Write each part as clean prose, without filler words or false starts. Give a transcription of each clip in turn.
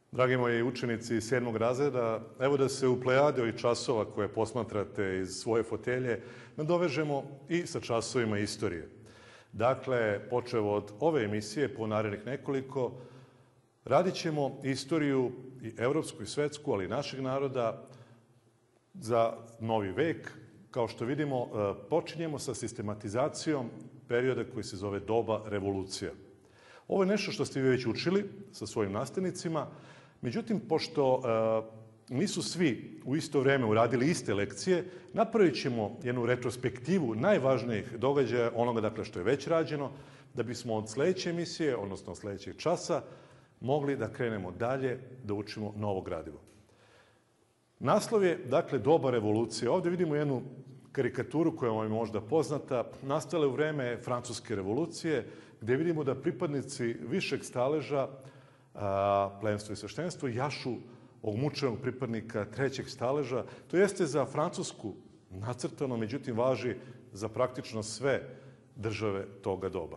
Dragi moji učenici iz 7. razreda, evo da se u plejade ovih časova koje posmatrate iz svoje fotelje nadovežemo i sa časovima istorije. Dakle, počev od ove emisije po narednih nekoliko, radit ćemo istoriju i evropsku i svetsku, ali i našeg naroda za novi vek. Kao što vidimo, počinjemo sa sistematizacijom perioda koji se zove doba revolucija. Ovo je nešto što ste vi već učili sa svojim nastavnicima, međutim, pošto nisu svi u isto vreme uradili iste lekcije, napravit ćemo jednu retrospektivu najvažnijih događaja, onoga dakle što je već rađeno, da bismo od sledeće emisije, odnosno od sledećeg časa, mogli da krenemo dalje, da učimo novo gradivo. Naslov je, dakle, doba revolucije. Ovde vidimo jednu karikaturu koja vam je možda poznata, nastala u vreme Francuske revolucije, gde vidimo da pripadnici višeg staleža, plemstvo i sveštenstvo, jašu ovog mučenog pripadnika trećeg staleža. To jeste za Francusku nacrtano, međutim važi za praktično sve države toga doba.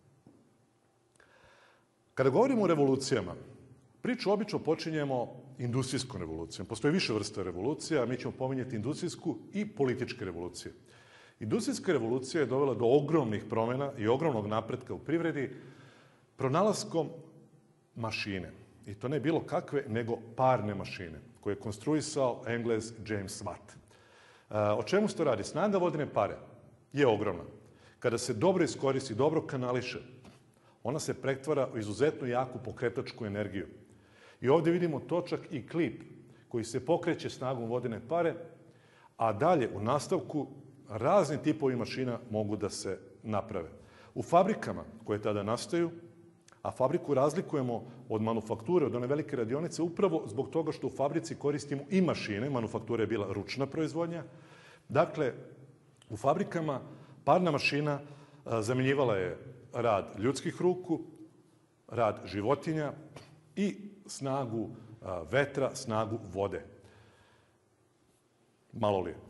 Kada govorimo o revolucijama, priču obično počinjemo industrijskom revolucijom. Postoje više vrsta revolucija, mi ćemo pominjati industrijsku i političke revolucije. Industrijska revolucija je dovela do ogromnih promjena i ogromnog napretka u privredi pronalaskom mašine. I to ne bilo kakve, nego parne mašine, koje je konstruisao Englez James Watt. O čemu se to radi? Snaga vodene pare je ogromna. Kada se dobro iskoristi, dobro kanališe, ona se pretvara u izuzetno jaku pokretačku energiju. I ovde vidimo točak i klip koji se pokreće snagom vodene pare, a dalje u nastavku razni tipovi mašina mogu da se naprave. U fabrikama koje tada nastaju, a fabriku razlikujemo od manufakture, od one velike radionice, upravo zbog toga što u fabrici koristimo i mašine, manufaktura je bila ručna proizvodnja. Dakle, u fabrikama parna mašina zamjenjivala je rad ljudskih ruku, rad životinja i snagu vetra, snagu vode. Malo li je?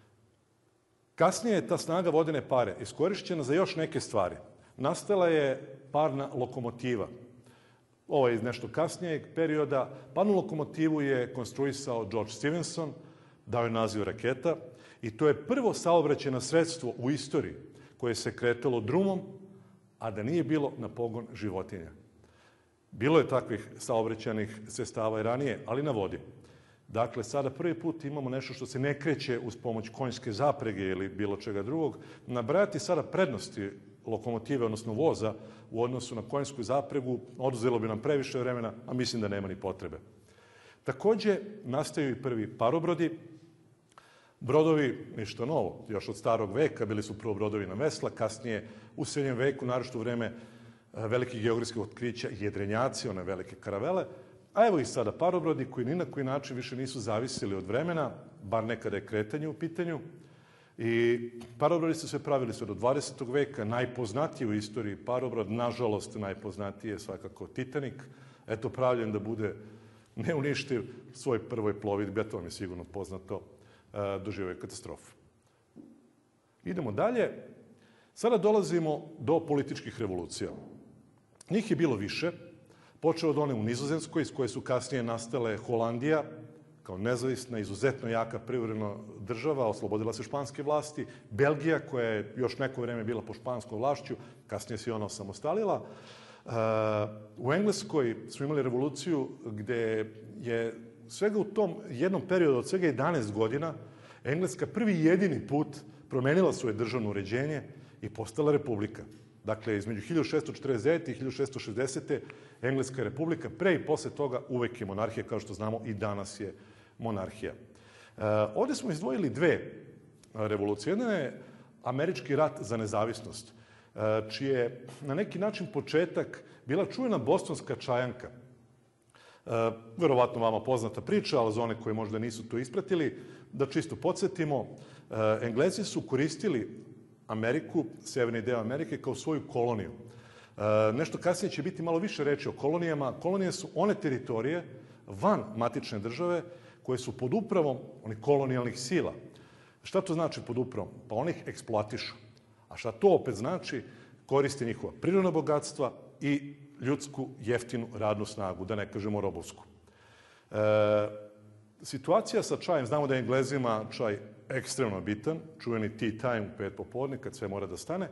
Kasnije je ta snaga vodene pare iskorišćena za još neke stvari. Nastala je parna lokomotiva. Ovo je iz nešto kasnijeg perioda. Parnu lokomotivu je konstruisao George Stephenson, dao je naziv raketa, i to je prvo saobraćajno sredstvo u istoriji koje se kretalo drumom, a da nije bilo na pogon životinja. Bilo je takvih saobraćajnih sredstava i ranije, ali na vodi. Dakle, sada prvi put imamo nešto što se ne kreće uz pomoć konjske zaprege ili bilo čega drugog. Nabrajati sada prednosti lokomotive, odnosno voza, u odnosu na konjsku zapregu, oduzelo bi nam previše vremena, a mislim da nema ni potrebe. Takođe, nastaju i prvi parobrodi. Brodovi, ništa novo, još od starog veka, bili su prvo brodovi na vesla, kasnije u srednjem veku, naročito u vreme velikih geografskih otkrića, jedrenjaci, one velike karavele, a evo i sada parobrodi koji ni na koji način više nisu zavisili od vremena, bar nekada je kretanje u pitanju. I parobrodi su se pravili sve do 20. veka, najpoznatiji u istoriji parobrod, nažalost najpoznatiji je svakako Titanik, eto pravljen da bude neuništiv svoj prvoj plovidbi, a to vam je sigurno poznato, doživio je katastrofu. Idemo dalje. Sada dolazimo do političkih revolucija. Njih je bilo više, počeo od one u Nizozemskoj, iz koje su kasnije nastale Holandija, kao nezavisna, izuzetno jaka privredna država, oslobodila se španske vlasti, Belgija, koja je još neko vreme bila pod španskom vlašću, kasnije se ona osamostalila. U Engleskoj smo imali revoluciju gde je svega u tom jednom periodu od svega 11 godina Engleska prvi i jedini put promenila svoje državno uređenje i postala republika. Dakle, između 1649. i 1660. Engleska republika, pre i posle toga uvek je monarhija, kao što znamo i danas je monarhija. Ovde smo izdvojili dve revolucije. Jedna je Američki rat za nezavisnost, čiji je na neki način početak bila čuvena bostonska čajanka. Verovatno vama poznata priča, ali za one koji možda nisu to ispratili, da čisto podsjetimo, Englezi su koristili Ameriku, severni deo Amerike, kao svoju koloniju. Nešto kasnije će biti malo više reči o kolonijama. Kolonije su one teritorije van matične države koje su pod upravom onih kolonijalnih sila. Šta to znači pod upravom? Pa oni ih eksploatišu. A šta to opet znači? Koriste njihova prirodna bogatstva i ljudsku jeftinu radnu snagu, da ne kažemo robovsku. Situacija sa čajem, znamo da je Englezima čaj ekstremno bitan, čuveni tea time u 5 popodne, kad sve mora da stane.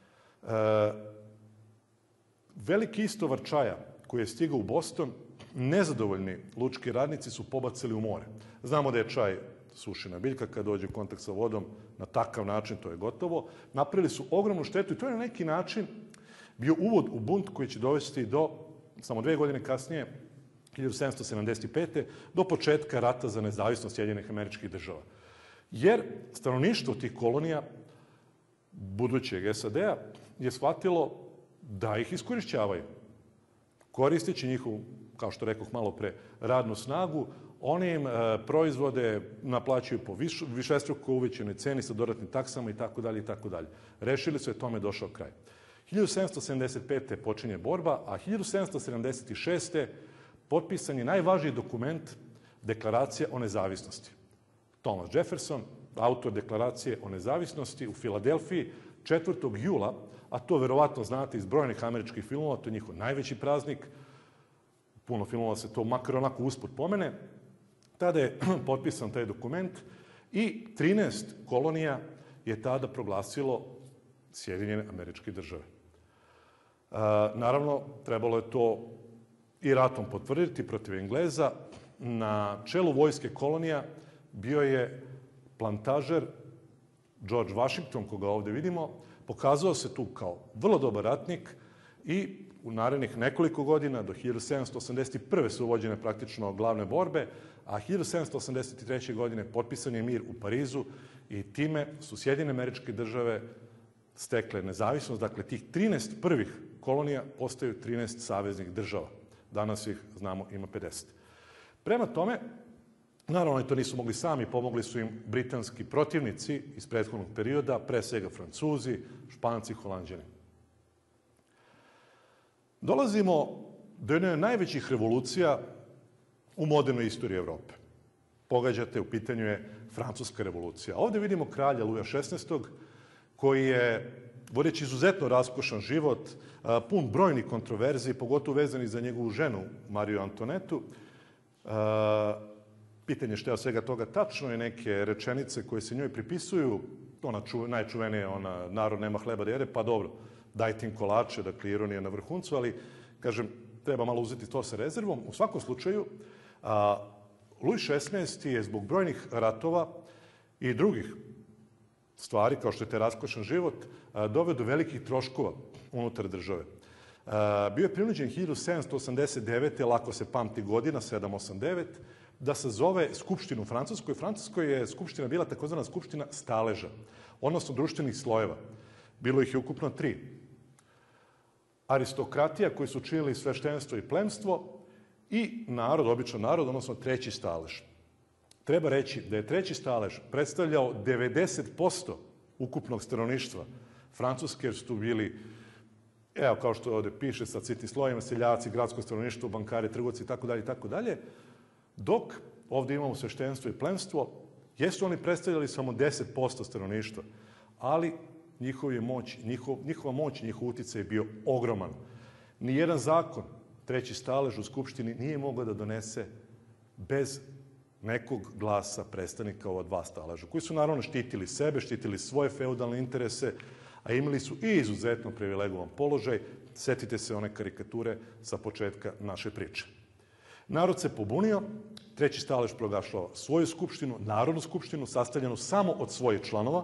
Veliki istovar čaja koji je stigao u Boston, nezadovoljni lučki radnici su pobacili u more. Znamo da je čaj sušena biljka, kad dođe u kontakt sa vodom, na takav način to je gotovo. Napravili su ogromnu štetu i to je na neki način bio uvod u bunt koji će dovesti do, samo 2 godine kasnije, 1775. do početka rata za nezavisnost Sjedinjenih Američkih Država. Jer stanovništvo tih kolonija, budućeg SAD-a, je shvatilo da ih iskorišćavaju. Koristeći njihovu, kao što rekoh malo pre, radnu snagu, oni im proizvode naplaćuju po višestruko uvećenoj ceni sa dodatnim taksama itd. itd. Rešili su, je tome došao kraj. 1775. počinje borba, a 1776. potpisan je najvažniji dokument, Deklaracija o nezavisnosti. Thomas Jefferson, autor Deklaracije o nezavisnosti u Filadelfiji, 4. jula, a to verovatno znate iz brojnih američkih filmova, to je njihov najveći praznik, puno filmova se to makar onako usput pomene, tada je potpisan taj dokument i 13 kolonija je tada proglasilo Sjedinjene Američke Države. Naravno, trebalo je to i ratom potvrditi protiv Engleza. Na čelu vojske kolonija bio je plantažer George Washington, koga ovde vidimo. Pokazao se tu kao vrlo dobar ratnik i u narednih nekoliko godina, do 1781. su uvođene praktično glavne borbe, a 1783. godine potpisan je mir u Parizu i time su Sjedinjene Američke Države stekle nezavisnost. Dakle, tih 13 prvih kolonija postaju 13 saveznih država. Danas ih, znamo, ima 50. Prema tome, naravno, oni to nisu mogli sami, pomogli su im britanski protivnici iz prethodnog perioda, pre svega Francuzi, Španci, Holanđani. Dolazimo do jedne od najvećih revolucija u modernoj istoriji Evrope. Pogađate, u pitanju je Francuska revolucija. Ovde vidimo kralja Luja XVI, koji je, vodeći izuzetno raskošan život, pun brojnih kontroverziji, pogotovo vezani za njegovu ženu, Mariju Antonetu. Pitanje što je od svega toga tačno je neke rečenice koje se njoj pripisuju, ona najčuvenija, ona narod nema hleba da jede, pa dobro, dajte im kolače, dakle ironija na vrhuncu, ali, kažem, treba malo uzeti to sa rezervom. U svakom slučaju, Luj XVI je zbog brojnih ratova i drugih stvari, kao što je taj raskošan život, doveo do velikih troškova unutar države. Bio je prinuđen 1789. lako se pamti godina, 789, da sazove skupštinu u Francuskoj. U Francuskoj je skupština bila takozvana skupština staleža, odnosno društvenih slojeva. Bilo ih je ukupno 3. Aristokratija, koji su činili sveštenstvo i plemstvo, i narod, običan narod, odnosno 3. stalež. Treba reći da je 3. stalež predstavljao 90% ukupnog stanovništva Francuske, jer su tu bili, evo, kao što ovde piše, sa sitnim slojima, seljaci, gradsko stanovništvo, bankari, trgovci, itd., dok ovde imamo sveštenstvo i plemstvo, jesu oni predstavljali samo 10% stanovništva, ali njihova moć i njihov uticaj je bio ogroman. Nijedan zakon 3. stalež u Skupštini nije mogao da donese bez nekog glasa predstavnika ova 2 staleža, koji su naravno štitili sebe, štitili svoje feudalne interese, a imali su i izuzetno privilegovan položaj. Setite se one karikature sa početka naše priče. Narod se pobunio, 3. stalež proglašava svoju skupštinu, narodnu skupštinu, sastavljenu samo od svojih članova.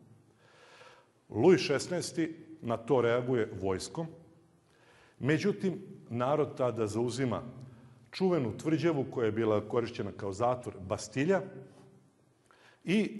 Luj XVI na to reaguje vojskom. Međutim, narod tada zauzima čuvenu tvrđavu koja je bila korišćena kao zatvor Bastilja i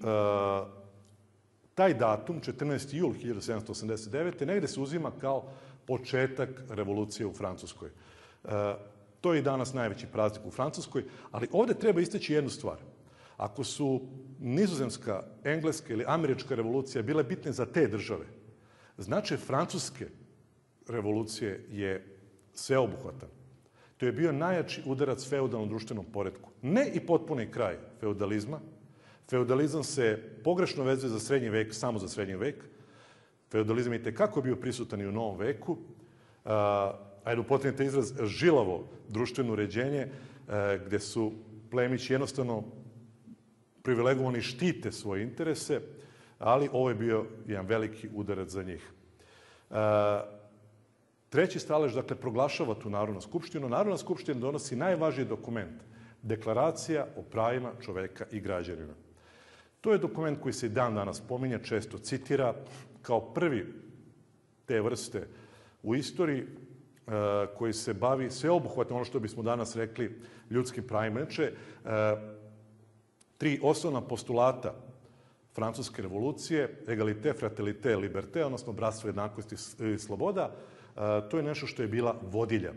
taj datum, 14. jul 1789. negde se uzima kao početak revolucije u Francuskoj. To je i danas najveći praznik u Francuskoj, ali ovde treba istaći jednu stvar. Ako su nizozemska, engleska ili američka revolucija bile bitne za te države, značaj francuske revolucije je sveobuhvatan. To je bio najjači udarac feudalnom društvenom poretku. Ne i potpuni kraj feudalizma. Feudalizam se pogrešno vezuje za srednji vek, samo za srednji vek. Feudalizam je tekako bio prisutan i u novom veku. Ajde upotrebite izraz žilavo društveno uređenje gde su plemići jednostavno privilegovani štite svoje interese, ali ovo je bio jedan veliki udarac za njih. Treći stalež, dakle, proglašava tu Narodnu skupštinu. Narodna skupština donosi najvažniji dokument, Deklaracija o pravima čoveka i građanina. To je dokument koji se i dan danas spominje, često citira, kao prvi te vrste u istoriji koji se bavi sveobuhvatno, ono što bismo danas rekli, ljudskim pravima. Inače, tri osnovna postulata Francuske revolucije, egalite, fraternite, liberté, odnosno bratstvo, jednakost i sloboda, to je nešto što je bila vodilja.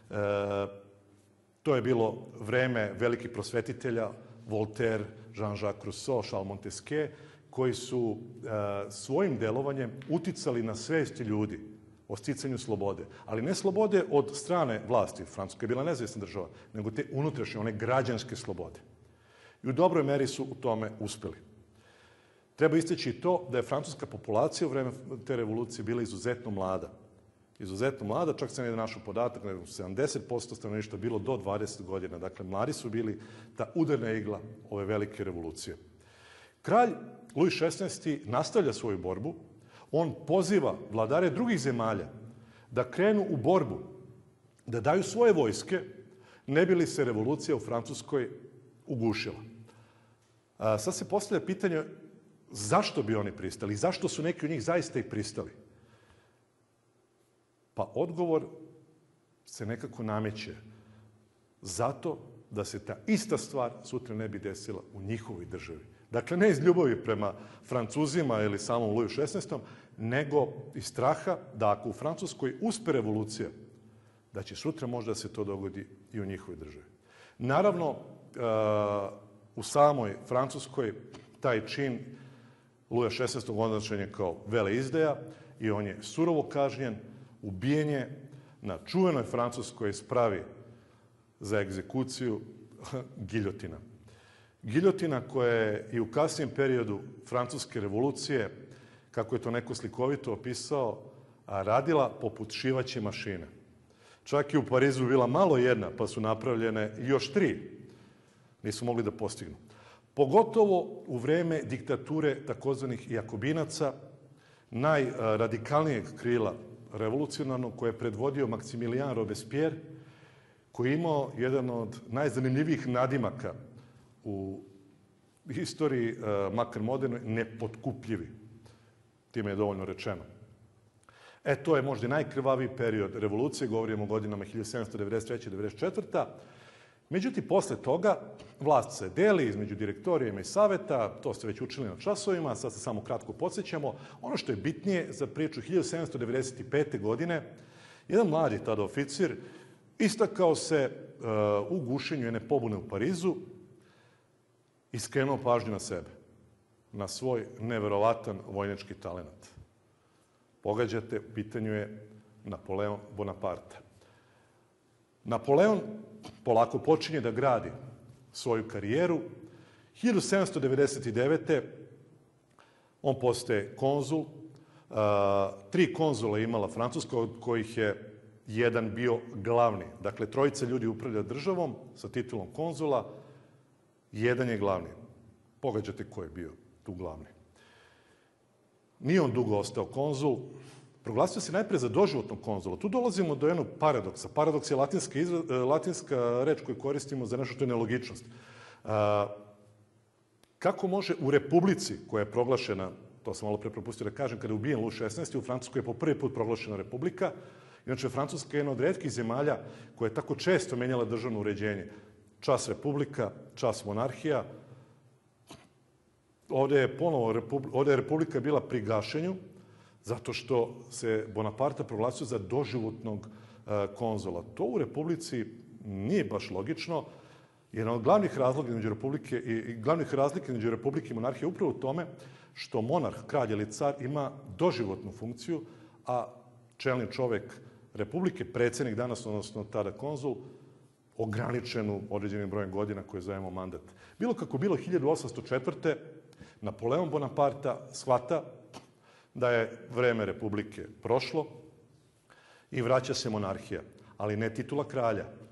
To je bilo vreme velikih prosvetitelja, Voltaire, Jean-Jacques Rousseau, Charles Montesquieu, koji su svojim delovanjem uticali na svesti ljudi o sticanju slobode. Ali ne slobode od strane vlasti, Francuska je bila nezavisna država, nego te unutrašnje, one građanske slobode. I u dobroj meri su u tome uspeli. Treba istaći i to da je francuska populacija u vreme te revolucije bila izuzetno mlada. Izuzetno mlada, čak sam jedan našao podatak, 70% stanovništva bilo do 20 godina. Dakle, mladi su bili ta udarna igla ove velike revolucije. Kralj Louis XVI. Nastavlja svoju borbu. On poziva vladare drugih zemalja da krenu u borbu, da daju svoje vojske, ne bi li se revolucija u Francuskoj ugušila. Sad se postavlja pitanje zašto bi oni pristali, zašto su neki od njih zaista i pristali. Pa odgovor se nekako nameće. Zato da se ta ista stvar sutra ne bi desila u njihovoj državi. Dakle, ne iz ljubavi prema Francuzima ili samom Louis XVI, nego iz straha da ako u Francuskoj uspe revolucija, da će sutra možda se to dogodi i u njihovoj državi. Naravno, u samoj Francuskoj taj čin Louis XVI. Označen je kao veleizdaja i on je surovo kažnjen, ubijen je na čuvenoj francuskoj spravi za egzekuciju giljotina. Giljotina koja je i u kasnijem periodu francuske revolucije, kako je to neko slikovito opisao, radila poput šivaće mašine. Čak i u Parizu bila malo jedna, pa su napravljene još 3. Nisu mogli da postignu. Pogotovo u vreme diktature takozvanih jakobinaca, najradikalnijeg krila revolucionarnog koje je predvodio Maximilien Robespierre, koji je imao jedan od najzanimljivijih nadimaka u istoriji, makar modernoj, nepotkupljivi. Time je dovoljno rečeno. To je možda najkrvaviji period revolucije, govorimo o godinama 1793-94. Međutim, posle toga vlast se deli između direktorijama i saveta, to ste već učili na časovima, sad se samo kratko podsjećamo. Ono što je bitnije za priču, 1795. godine, jedan mladi tada oficir istakao se u gušenju jedne pobune u Parizu i skrenuo pažnju na sebe, na svoj neverovatan vojnički talenat. Pogađate, u pitanju je Napoleon Bonaparte. Napoleon polako počinje da gradi svoju karijeru. 1799. on postaje konzul. 3 konzula imala Francuska, od kojih je jedan bio glavni. Dakle, 3 ljudi upravlja državom sa titulom konzula, jedan je glavni. Pogađate ko je bio tu glavni. Nije on dugo ostao konzul. Proglasio se najpre za doživotnog konzula. Tu dolazimo do jednog paradoksa. Paradoks je latinska reč koju koristimo za nešto što je nelogičnost. Kako može u republici koja je proglašena, to sam malo pre propustio da kažem, kada je ubijen Louis XVI, u Francuskoj je po prvi put proglašena republika. Inače, Francuska je jedna od retkih zemalja koja je tako često menjala državno uređenje. Čas republika, čas monarhija. Ovde je republika bila pri gašenju, zato što se Bonaparte proglasio za doživotnog konzula. To u republici nije baš logično. Jedna od glavnih razlika između republike i monarhije je upravo u tome što monarh, kralj ili car, ima doživotnu funkciju, a čelni čovek republike, predsednik danas, odnosno tada konzul, ograničenu određenim brojem godina koje zovemo mandat. Bilo kako bilo, 1804. Napoleon Bonaparte shvata da je vreme republike prošlo i vraća se monarhija, ali ne titula kralja,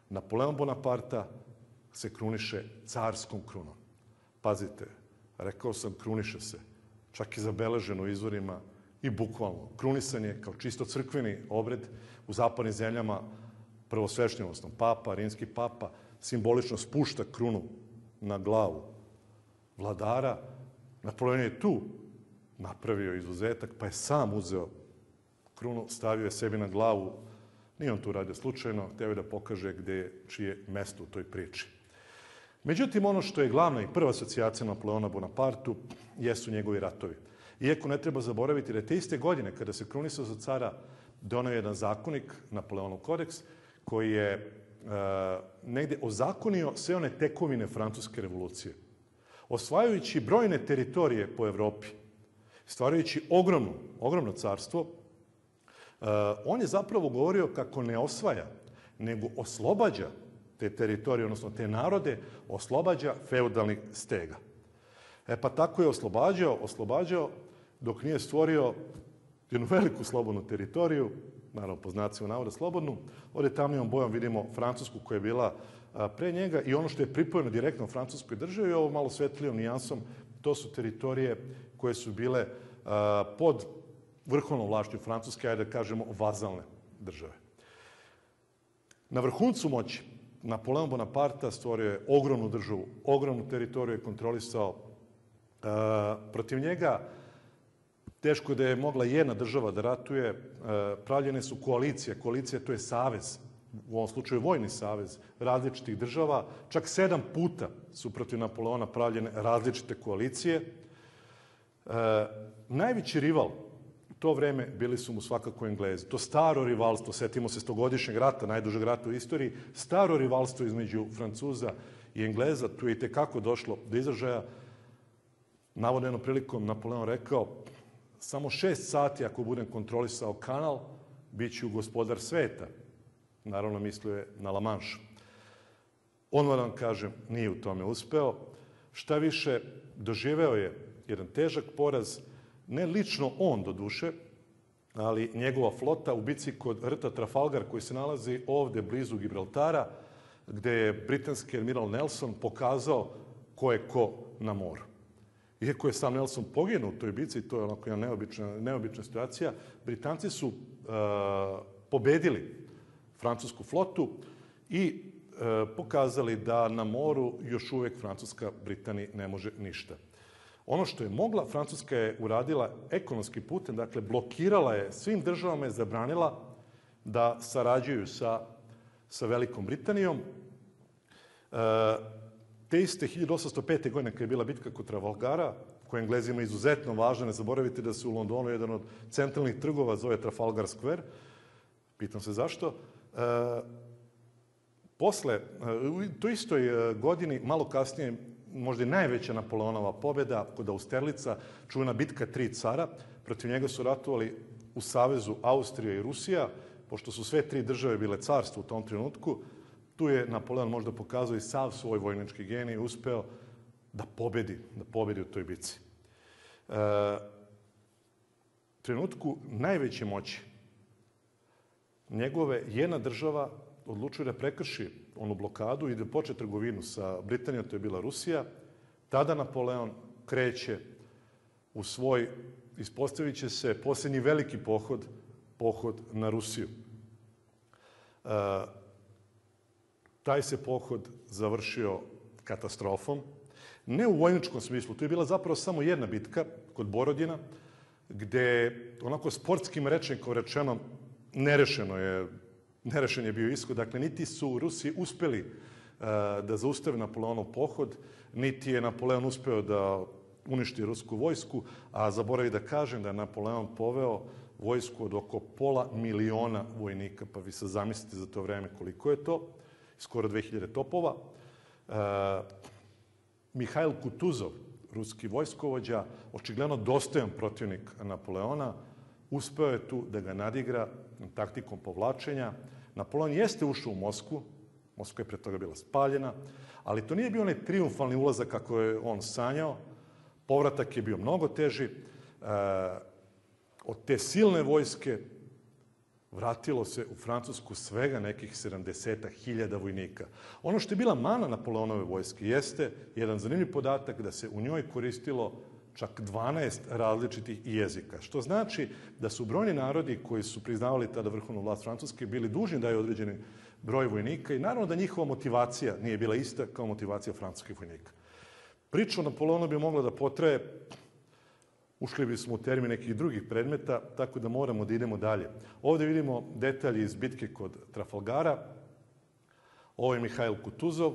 Napoleon Bonaparta se kruniše carskom krunom. Pazite, rekao sam kruniše se, čak i zabeleženo u izvorima i bukvalno. Krunisan je kao čisto crkveni obred u zapadnim zemljama prvosvešćenosnom. Papa, rimski papa, simbolično spušta krunu na glavu vladara. Napoleon je tu napravio izuzetak, pa je sam uzeo krunu, stavio je sebi na glavu. Nije on to uradio slučajno, hteo je da pokaže gde je čije mesto u toj priči. Međutim, ono što je glavna i prva asocijacija Napoleona Bonapartu jesu njegovi ratovi. Iako ne treba zaboraviti da je te iste godine, kada se krunisao za cara, doneo jedan zakonik, Napoleonov kodeks, koji je negde ozakonio sve one tekovine francuske revolucije. Osvajajući brojne teritorije po Evropi, stvarajući ogromno carstvo, on je zapravo govorio kako ne osvaja, nego oslobađa te teritorije, odnosno te narode, oslobađa feudalnih stega. Pa tako je oslobađao dok nije stvorio jednu veliku slobodnu teritoriju, naravno po znacima navoda slobodnu. Ovdje tamnijom bojom vidimo Francusku koja je bila pre njega i ono što je pripojeno direktno Francuskoj državi, ovo malo svetlijom nijansom, to su teritorije koje su bile pod vrhovnom vlašću Francuske, ajde da kažemo vazalne države. Na vrhuncu moći Napoleon Bonaparta stvorio je ogromnu državu, ogromnu teritoriju je kontrolisao. Protiv njega teško da je mogla jedna država da ratuje, pravljene su koalicije. Koalicija to je savez, u ovom slučaju vojni savez različitih država. Čak 7 puta su protiv Napoleona pravljene različite koalicije. Najveći rival u to vreme bili su mu svakako Englezi. To staro rivalstvo, setimo se 100-godišnjeg rata, najdužeg rata u istoriji, staro rivalstvo između Francuza i Engleza, tu je i tekako došlo do izražaja. Navodno jednom prilikom Napoleon rekao, samo 6 sati ako budem kontrolisao kanal, bit ću gospodar sveta. Naravno, mislio je na La Manche. On, vam kažem, nije u tome uspeo. Šta više, doživeo je jedan težak poraz, ne lično on do duše, ali njegova flota u bici kod rta Trafalgar, koji se nalazi ovde blizu Gibraltara, gde je britanski admiral Nelson pokazao ko je ko na moru. Iako je sam Nelson poginuo u toj bici, to je onako jedna neobična situacija, Britanci su pobedili francusku flotu i pokazali da na moru još uvek Francuska Britaniji ne može ništa. Ono što je mogla, Francuska je uradila ekonomski putem, dakle blokirala je, svim državama je zabranila da sarađuju sa Velikom Britanijom. Te iste 1805. godine, kada je bila bitka kod Trafalgara, koja je Englezima izuzetno važna, ne zaboravite da se u Londonu jedan od centralnih trgova zove Trafalgar Square, pitam se zašto, posle, u toj istoj godini, malo kasnije, možda i najveća Napoleonova pobjeda kod Austerlica, čuvena bitka 3 cara, protiv njega su ratovali u savezu Austrija i Rusija, pošto su sve 3 države bile carstvo u tom trenutku. Tu je Napoleon možda pokazao i sav svoj vojnički genij, uspeo da pobedi u toj bici. Trenutku najveće moći njegove jedna država odlučuje da prekrši onu blokadu i da počne trgovinu sa Britanijom, to je bila Rusija. Tada Napoleon kreće u svoj, ispostavit će se, posljednji veliki pohod na Rusiju. Taj se pohod završio katastrofom. Ne u vojničkom smislu, to je bila zapravo samo jedna bitka kod Borodina, gde onako sportskim rečnikom rečeno nerešen je bio ishod. Dakle, niti su Rusi uspeli da zaustave Napoleonov pohod, niti je Napoleon uspeo da uništi rusku vojsku, a zaboravi da kažem da je Napoleon poveo vojsku od oko 500.000 vojnika, pa vi se zamislite za to vreme koliko je to, skoro 2000 topova. Mihajl Kutuzov, ruski vojskovođa, očigledno dostojan protivnik Napoleona, uspeo je tu da ga nadigra taktikom povlačenja. Napoleon jeste ušao u Moskvu, Moskva je pre toga bila spaljena, ali to nije bio onaj triumfalni ulazak kako je on sanjao. Povratak je bio mnogo teži. Od te silne vojske vratilo se u Francusku svega nekih 70.000 vojnika. Ono što je bila mana Napoleonove vojske jeste jedan zanimljiv podatak da se u njoj koristilo čak 12 različitih jezika, što znači da su brojni narodi koji su priznavali tada vrhovnu vlast Francuske bili dužni da je određeni broj vojnika i naravno da njihova motivacija nije bila ista kao motivacija francuskih vojnika. Priča o Napoleonu bi mogla da potraje, ušli bismo u termin nekih drugih predmeta, tako da moramo da idemo dalje. Ovde vidimo detalji iz bitke kod Trafalgara. Ovo je Mihajl Kutuzov,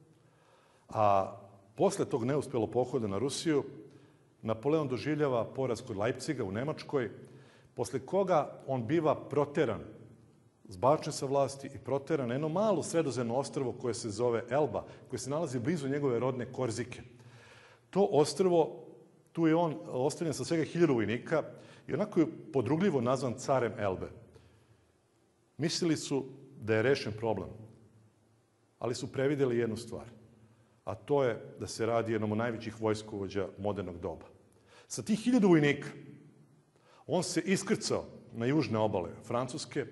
a posle tog neuspelo pohoda na Rusiju, Napoleon doživljava poraz kod Leipciga u Nemačkoj, posle koga on biva proteran, zbačen sa vlasti i proteran na jedno malo sredozemno ostrvo koje se zove Elba, koje se nalazi blizu njegove rodne Korzike. To ostrvo, tu je on ostavljen sa svega 1000 vojnika i onako je podrugljivo nazvan carem Elbe. Mislili su da je rešen problem, ali su prevideli jednu stvar, a to je da se radi jednom od najvećih vojskovođa modernog doba. Sa tih 1000 vojnika on se iskrcao na južne obale Francuske.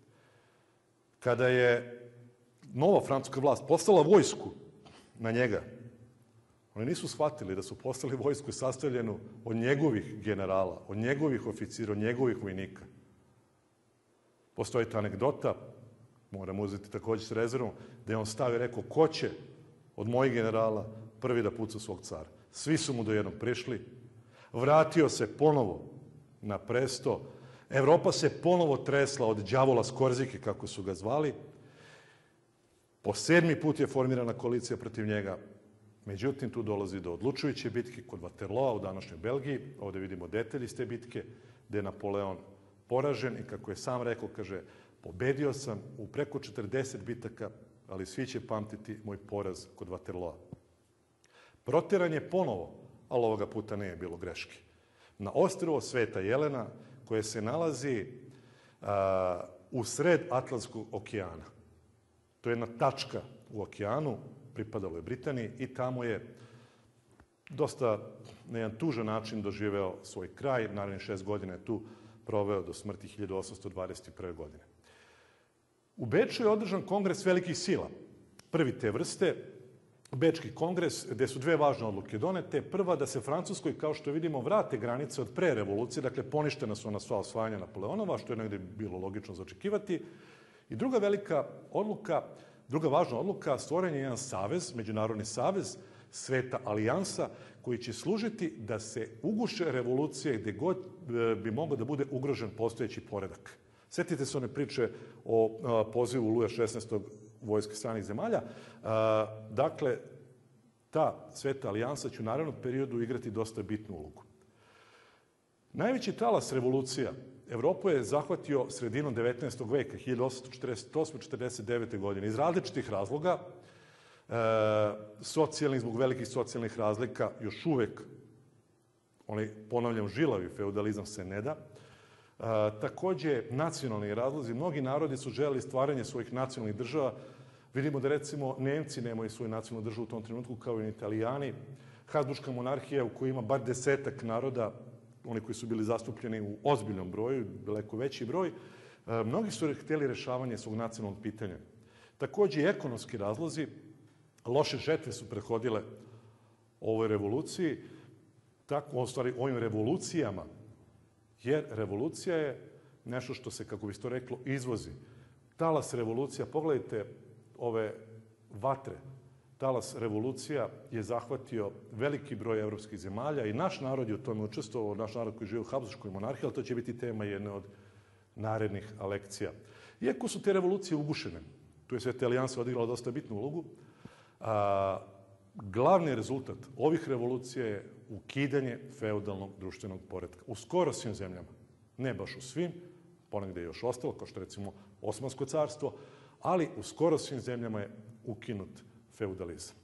Kada je nova francuska vlast poslala vojsku na njega, oni nisu shvatili da su poslali vojsku sastavljenu od njegovih generala, od njegovih oficira, od njegovih vojnika. Postoji ta anegdota, moramo uzeti takođe s rezervom, da je on stavio i rekao ko će od mojih generala prvi da puca svog cara. Svi su mu do jednog prišli, vratio se ponovo na presto, Evropa se ponovo tresla od đavola s Korzike, kako su ga zvali. Po 7. put je formirana koalicija protiv njega. Međutim, tu dolazi do odlučujuće bitke kod Waterloa u današnjoj Belgiji. Ovde vidimo detalj iz te bitke, gde je Napoleon poražen i kako je sam rekao, kaže, pobedio sam u preko 40 bitaka, ali svi će pamtiti moj poraz kod Waterloa. Proteran je ponovo, ali ovoga puta nije bilo greške, na ostrvo Sveta Jelena, koje se nalazi u sred Atlantskog okeana. To je jedna tačka u okeanu, pripadalo je Britaniji i tamo je dosta na jedan tužan način doživeo svoj kraj. Naravno, 6 godina je tu proveo do smrti 1821. godine. U Beču je održan kongres velikih sila, prvi te vrste, Bečki kongres, gde su dve važne odluke donete. Prva, da se Francuskoj, kao što vidimo, vrate granice od pre revolucije, dakle, poništena su ona sva osvajanja Napoleonova, što je negde bilo logično za očekivati. I druga velika odluka, druga važna odluka, stvoren je jedan savez, međunarodni savez, Sveta alijansa, koji će služiti da se uguše revolucije gde god bi mogao da bude ugrožen postojeći poredak. Sjetite se one priče o pozivu Luja XVI. Vojske stranih zemalja. Dakle, ta Sveta alijansa će u narednom periodu igrati dosta bitnu ulogu. Najveći talas revolucija Evropu je zahvatio sredinom 19. veka, 1848-49. godine, iz različitih razloga, socijalnih, zbog velikih socijalnih razlika, još uvek, onaj, ponavljam, žilavi feudalizam se ne da. Takođe, nacionalni razlozi. Mnogi narodi su želeli stvaranje svojih nacionalnih država. Vidimo da, recimo, Nemci nemaju svoju nacionalnu državu u tom trenutku, kao i Italijani. Habsburška monarhija, u kojoj ima bar 10-ak naroda, oni koji su bili zastupljeni u ozbiljnom broju, daleko veći broj, mnogi su hteli rešavanje svog nacionalnog pitanja. Takođe, i ekonomski razlozi, loše žetve su prethodile ovoj revoluciji, tako, u stvari, ovim revolucijama, jer revolucija je nešto što se, kako bi se to reklo, izvozi. Talas revolucija, pogledajte ove vatre, talas revolucija je zahvatio veliki broj evropskih zemalja i naš narod je u tome učestvovao, naš narod koji živi u Habsburškoj monarhiji, ali to će biti tema jedne od narednih lekcija. Iako su te revolucije ugušene, tu je Sveta alijansa odigrala dosta bitnu ulogu, glavni rezultat ovih revolucija je ukidanje feudalnog društvenog poretka u skoro svim zemljama. Ne baš u svim, ponegde je još ostalo, kao što recimo Osmansko carstvo, ali u skoro svim zemljama je ukinut feudalizam.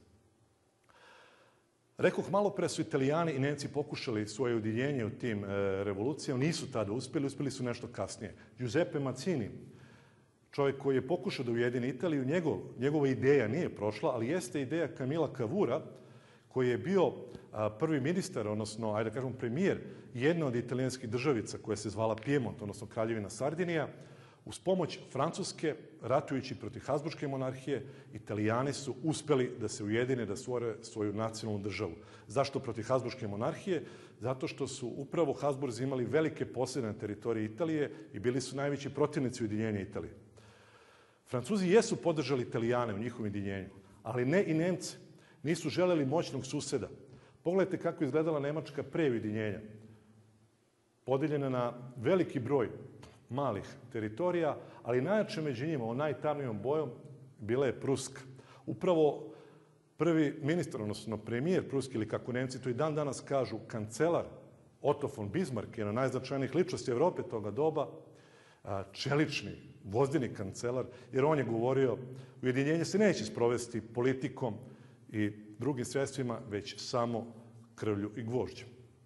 Rekoh, malo pre su Italijani i Nemci pokušali svoje ujedinjenje u tim revolucijama, nisu tada uspeli su nešto kasnije. Giuseppe Mazzini, čovjek koji je pokušao da ujedini Italiju, njegova ideja nije prošla, ali jeste ideja Camilla Cavoura, koji je bio prvi ministar, odnosno, ajde da kažem, premijer jedne od italijanskih državica koja se zvala Piemont, odnosno Kraljevina Sardinija. Uz pomoć Francuske, ratujući protiv Habsburške monarhije, Italijani su uspeli da se ujedine, da stvore svoju nacionalnu državu. Zašto protiv Habsburške monarhije? Zato što su upravo Habsburzi imali velike posjede na teritoriji Italije i bili su najveći protivnici ujedinjenja Italije. Francuzi jesu podržali Italijane u njihovom ujedinjenju, ali ne i Nemce. Nisu želeli moćnog suseda. Pogledajte kako izgledala Nemačka pre ujedinjenja. Podeljena na veliki broj malih teritorija, ali najjače među njima, o najtamnijom bojom, bila je Pruska. Upravo prvi ministar, odnosno premijer Pruski, ili kako Nemci to i dan danas kažu, kancelar Otto von Bismarck, jedan od najznačajnijih ličnosti Evrope toga doba, čelični, vozdeni kancelar, jer on je govorio, ujedinjenje se neće sprovesti politikom i drugim sredstvima, već samo krvlju i gvožđem.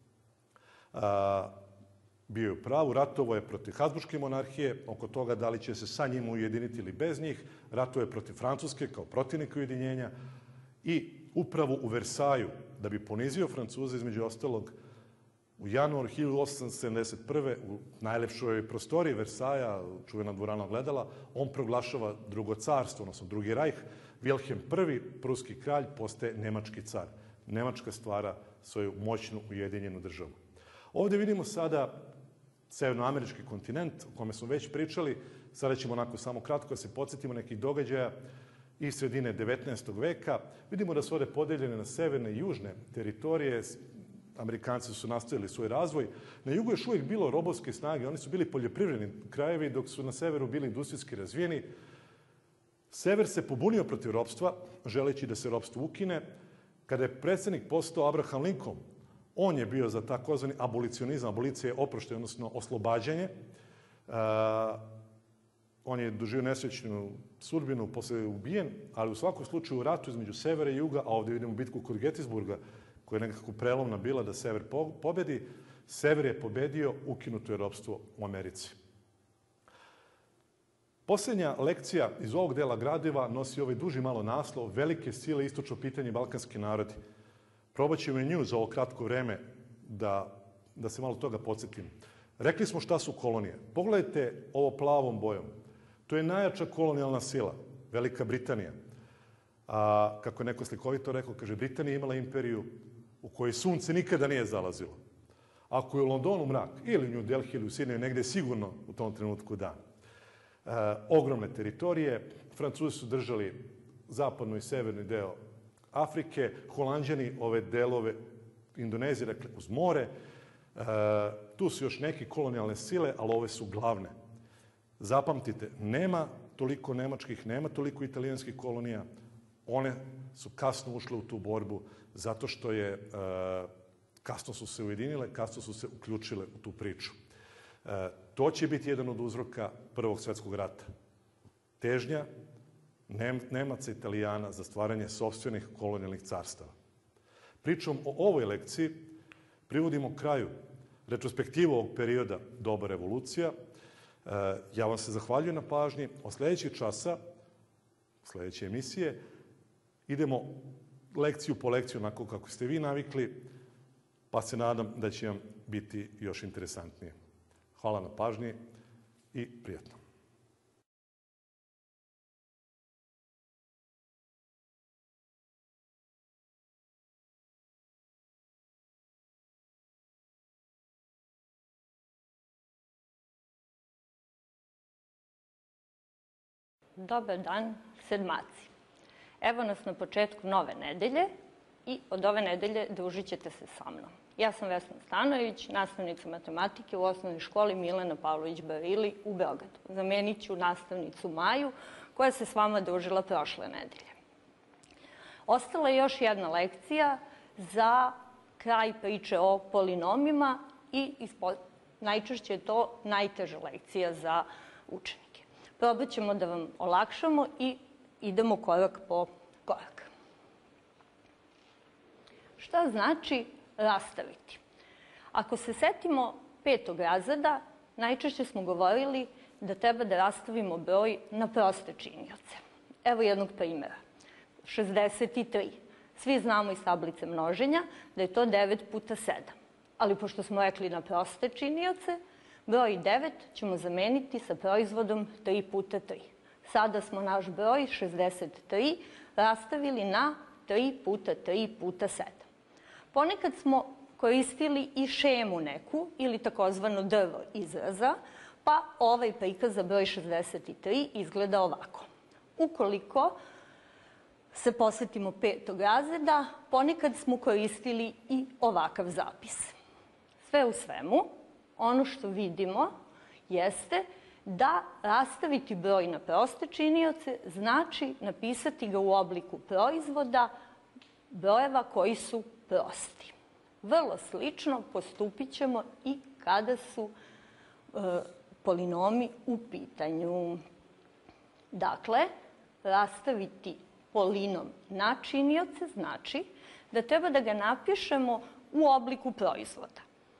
Bio je u pravu, ratovo je protiv Habsburške monarhije, oko toga da li će se sa njima ujediniti ili bez njih, ratovo je protiv Francuske kao protivnika ujedinjenja i upravo u Versaju, da bi ponizio Francuze, između ostalog, u januaru 1871. u najlepšoj prostoriji Versaja, čuvena dvorana Ogledala, on proglašava drugo carstvo, odnosno drugi rajh. Wilhelm I, pruski kralj, postaje nemački car. Nemačka stvara svoju moćnu ujedinjenu državu. Ovde vidimo sada severnoamerički kontinent o kome smo već pričali. Sada ćemo onako samo kratko da se podsjetimo nekih događaja iz sredine 19. veka. Vidimo da su ovde podeljene na severne i južne teritorije. Amerikanci su nastavili svoj razvoj. Na jugu još uvijek bilo robovske snage, oni su bili poljoprivredni krajevi, dok su na severu bili industrijski razvijeni. Sever se pobunio protiv ropstva, želeći da se ropstvo ukine. Kada je predsjednik postao Abraham Lincoln, on je bio za takozvani abolicionizam, abolicija je oproštaj, odnosno oslobađanje. On je doživio nesrećnu sudbinu, posle je ubijen, ali u svakom slučaju u ratu između severa i juga, a ovdje vidimo bitku kod Gettysburga, koja je nekako prelomna bila da sever pobedi, sever je pobedio, ukinuto je ropstvo u Americi. Posljednja lekcija iz ovog dela gradiva nosi ovaj duži malo naslov Velike sile, istočno pitanje, balkanski narodi. Probat ćemo i nju za ovo kratko vreme da se malo toga podsjetim. Rekli smo šta su kolonije. Pogledajte ovo plavom bojom. To je najjača kolonijalna sila, Velika Britanija. A kako je neko slikovito rekao, kaže, Britanija je imala imperiju u kojoj sunce nikada nije zalazilo. Ako je u Londonu mrak, ili u New Delhi, ili u Sidneju, negde je sigurno u tom trenutku dan. Ogromne teritorije, Francuzi su držali zapadno i severni deo Afrike, Holanđani ove delove Indonezije, dakle uz more. Tu su još neke kolonijalne sile, ali ove su glavne. Zapamtite, nema toliko nemačkih, nema toliko italijanskih kolonija. One su kasno ušle u tu borbu zato što je kasno su se ujedinile, kasno su se uključile u tu priču. To će biti jedan od uzroka Prvog svjetskog rata. Težnja Nemaca i Italijana za stvaranje sopstvenih kolonijalnih carstava. Pričom o ovoj lekciji privodimo kraju retrospektivu ovog perioda doba revolucija. Ja vam se zahvaljujem na pažnji. Od sljedećeg časa, sljedeće emisije, idemo lekciju po lekciju onako kako ste vi navikli, pa se nadam da će vam biti još interesantnije. Hvala na pažnji i prijatno. Dobar dan, sedmaci. Evo nas na početku nove nedelje i od ove nedelje družit ćete se sa mnom. Ja sam Vesna Stanojević, nastavnica matematike u osnovnoj školi Milena Pavlović Barili u Beogradu. Zamenit ću nastavnicu Maju, koja se s vama družila prošle nedelje. Ostala je još jedna lekcija za kraj priče o polinomima i najčešće je to najteža lekcija za učenike. Probat ćemo da vam olakšamo i idemo korak po korak. Šta znači rastaviti? Ako se setimo 5. razreda, najčešće smo govorili da treba da rastavimo broj na proste činioce. Evo jednog primjera. 63. Svi znamo iz tablice množenja da je to 9 puta 7. Ali pošto smo rekli na proste činioce, Broj 9 ćemo zameniti sa proizvodom 3 puta 3. Sada smo naš broj 63 rastavili na 3 puta 3 puta 7. Ponekad smo koristili i šemu neku ili takozvano drvo izraza, pa ovaj prikaz za broj 63 izgleda ovako. Ukoliko se posvetimo 5. razreda, ponekad smo koristili i ovakav zapis. Sve u svemu, ono što vidimo jeste da rastaviti broj na proste činioce znači napisati ga u obliku proizvoda brojeva koji su prosti. Vrlo slično postupit ćemo i kada su polinomi u pitanju. Dakle, rastaviti polinom na činioce znači da treba da ga napišemo u obliku proizvoda.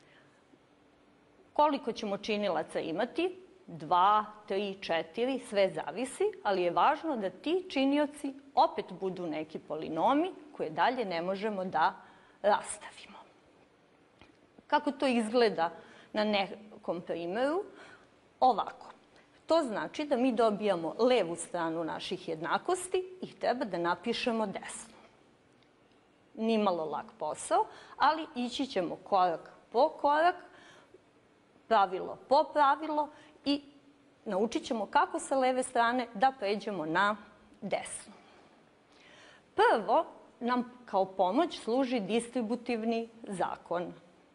Koliko ćemo činilaca imati? 2, 3, 4, sve zavisi, ali je važno da ti činioci opet budu neki polinomi koje dalje ne možemo da rastavimo. Kako to izgleda na nekom primeru? Ovako. To znači da mi dobijamo levu stranu naših jednakosti i treba da napišemo desnu. Nimalo lak posao, ali ići ćemo korak po korak, pravilo po pravilo i naučit ćemo kako sa leve strane da pređemo na desnu. Prvo nam kao pomoć služi distributivni zakon.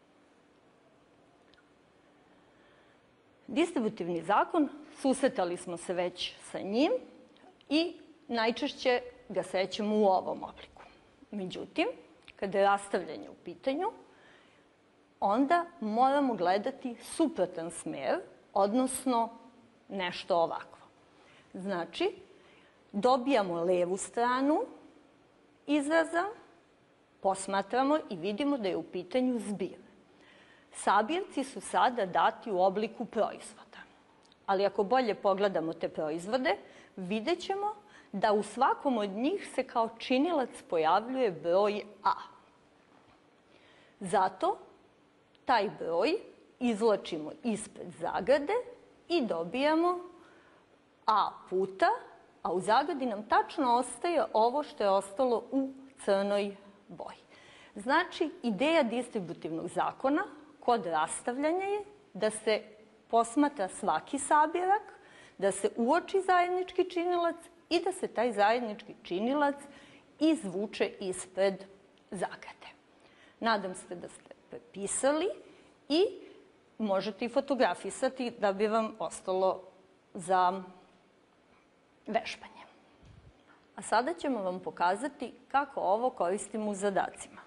Distributivni zakon, susretali smo se već sa njim i najčešće ga srećemo u ovom obliku. Međutim, kada je rastavljanje u pitanju, onda moramo gledati suprotan smer, odnosno nešto ovako. Znači, dobijamo levu stranu izraza, posmatramo i vidimo da je u pitanju zbir. Sabirci su sada dati u obliku proizvoda. Ali ako bolje pogledamo te proizvode, vidjet ćemo da u svakom od njih se kao činilac pojavljuje broj A. Zato taj broj izvlačimo ispred zagrade i dobijamo A puta, a u zagradi nam tačno ostaje ovo što je ostalo u crnoj boji. Znači, ideja distributivnog zakona kod rastavljanja je da se posmatra svaki sabirak, da se uoči zajednički činilac i da se taj zajednički činilac izvuče ispred zagrade. Nadam se da ste prepisali i možete i fotografisati da bi vam ostalo za vežbanje. A sada ćemo vam pokazati kako ovo koristimo u zadacima.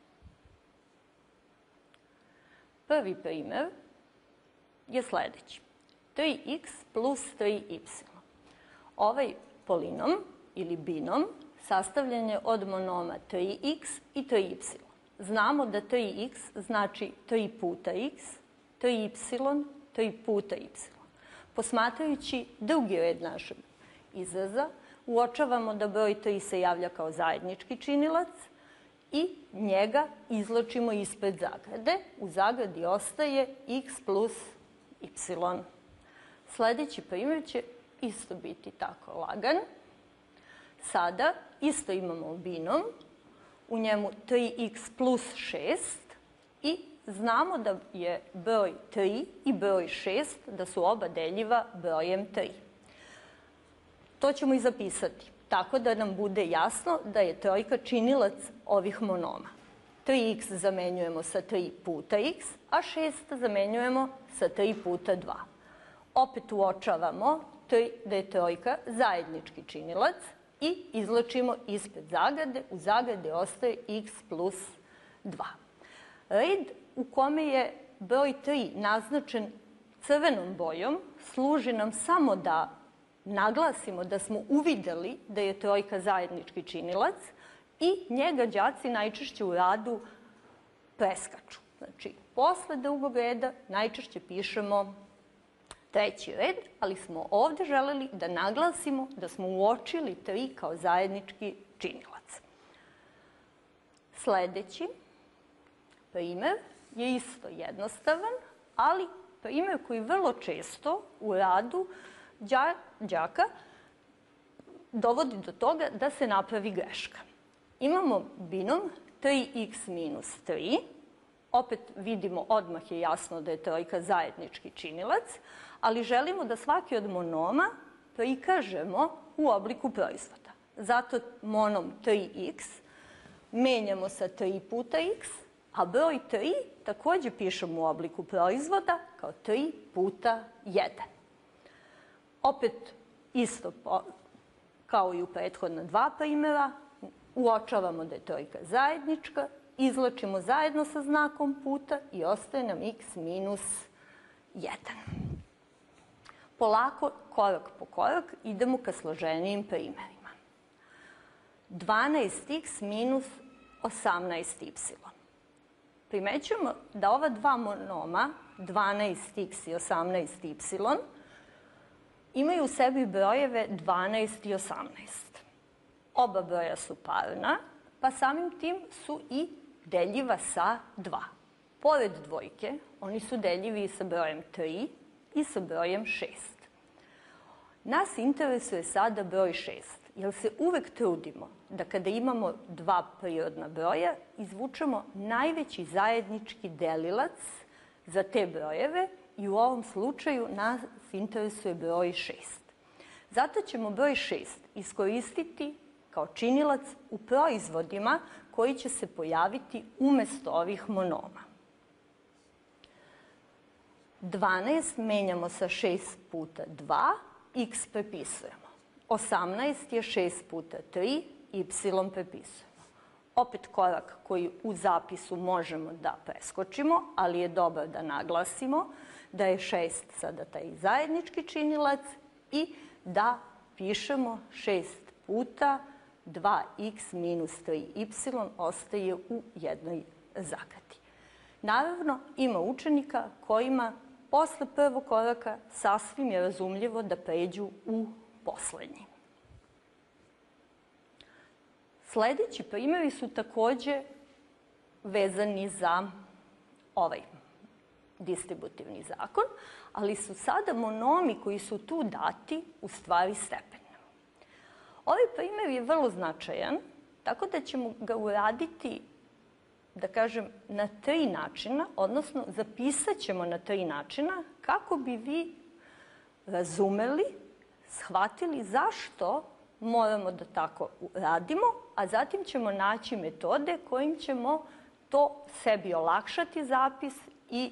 Prvi primer je sledeći. 3x plus 3y. Ovaj polinom ili binom sastavljen je od monoma 3x i 3y. Znamo da 3x znači 3 puta x, 3y, 3 puta y. Posmatrajući drugi red našeg izraza, uočavamo da broj 3 se javlja kao zajednički činilac i njega izvlačimo ispred zagrade. U zagradi ostaje x plus y. Sledeći primjer će isto biti tako lagan. Sada isto imamo binom, u njemu 3x plus 6 i znamo da je broj 3 i broj 6, da su oba deljiva brojem 3. To ćemo i zapisati, tako da nam bude jasno da je trojka činilac ovih monoma. 3x zamenjujemo sa 3 puta x, a 6 zamenjujemo sa 3 puta 2. Opet uočavamo da je trojka zajednički činilac i izvlačimo ispred zagrade. U zagrade ostaje x plus 2. Red u kome je broj 3 naznačen crvenom bojom služi nam samo da naglasimo da smo uvideli da je trojka zajednički činilac i njega đaci najčešće u radu preskaču. Znači, posle drugog reda najčešće pišemo treći red, ali smo ovde želeli da naglasimo da smo uočili 3 kao zajednički činilac. Sledeći primer je isto jednostavan, ali primer koji vrlo često u radu đaka dovodi do toga da se napravi greška. Imamo binom 3x minus 3. Opet vidimo, odmah je jasno da je trojka zajednički činilac, ali želimo da svaki od monoma prikažemo u obliku proizvoda. Zato monom 3x menjamo sa 3 puta x, a broj 3 takođe pišemo u obliku proizvoda kao 3 puta 1. Opet isto kao i u prethodna dva primjera, uočavamo da je trojka zajednička, izvlačimo zajedno sa znakom puta i ostaje nam x minus 1. Polako, korak po korak, idemo ka složenijim primjerima. 12x minus 18y. Primećujemo da ova dva monoma, 12x i 18y, imaju u sebi brojeve 12 i 18. Oba broja su parna, pa samim tim su i deljiva sa 2. Pored dvojke, oni su deljivi i sa brojem 3 i sa brojem 6. Nas interesuje sada broj 6, jer se uvek trudimo da kada imamo dva prirodna broja, izvučemo najveći zajednički delilac za te brojeve i u ovom slučaju nas interesuje broj 6. Zato ćemo broj 6 iskoristiti kao činilac u proizvodima koji će se pojaviti umesto ovih monoma. 12 menjamo sa 6 puta 2, x prepisujemo. 18 je 6 puta 3, y prepisujemo. Opet korak koji u zapisu možemo da preskočimo, ali je dobro da naglasimo da je 6 sada taj zajednički činilac i da pišemo 6 puta 2x minus 3y ostaje u jednoj zagradi. Naravno, ima učenika kojima posle prvog koraka sasvim je razumljivo da pređu u poslednji. Sledeći primjeri su takođe vezani za ovaj distributivni zakon, ali su sada monomi koji su tu dati u stvari stepeni. Ovaj primjer je vrlo značajan, tako da ćemo ga uraditi, da kažem, na 3 načina, odnosno zapisat ćemo na 3 načina kako bi vi razumeli, shvatili zašto moramo da tako radimo, a zatim ćemo naći metode kojim ćemo to sebi olakšati zapis i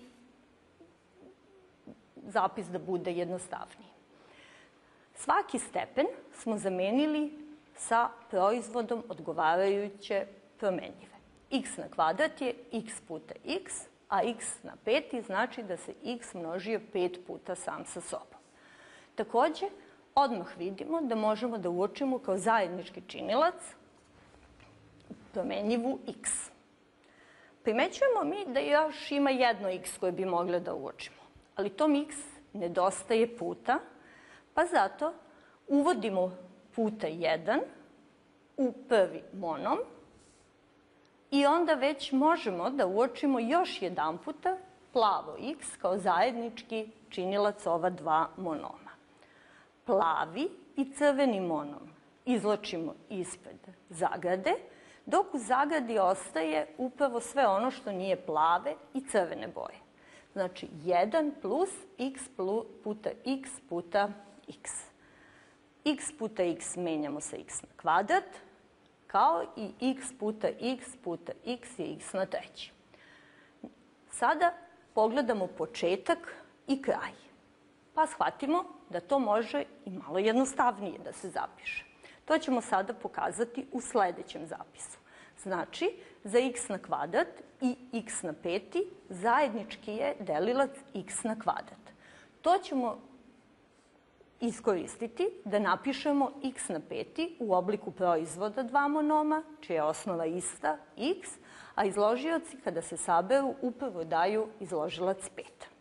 zapis da bude jednostavniji. Svaki stepen smo zamenili sa proizvodom odgovarajuće promenljive. X na kvadrat je x puta x, a x na 5 znači da se x množio 5 puta sam sa sobom. Takođe, odmah vidimo da možemo da uočimo kao zajednički činilac promenljivu x. Primećujemo mi da još ima jedno x koje bi mogli da uočimo, ali tom x nedostaje puta, pa zato uvodimo puta 1 u prvi monom i onda već možemo da uočimo još jedan puta plavo x kao zajednički činilac ova dva monoma. Plavi i crveni monom izvlačimo ispred zagrade, dok u zagradi ostaje upravo sve ono što nije plave i crvene boje. Znači 1 plus x puta x puta x. X puta x menjamo sa x na kvadrat, kao i x puta x je x na treći. Sada pogledamo početak i kraj, pa shvatimo da to može i malo jednostavnije da se zapiše. To ćemo sada pokazati u sledećem zapisu. Znači, za x na kvadrat i x na peti zajednički je delilac x na kvadrat. To ćemo iskoristiti da napišemo x na peti u obliku proizvoda dva monoma, čija je osnova ista x, a izložioci kada se saberu upravo daju izložilac 5.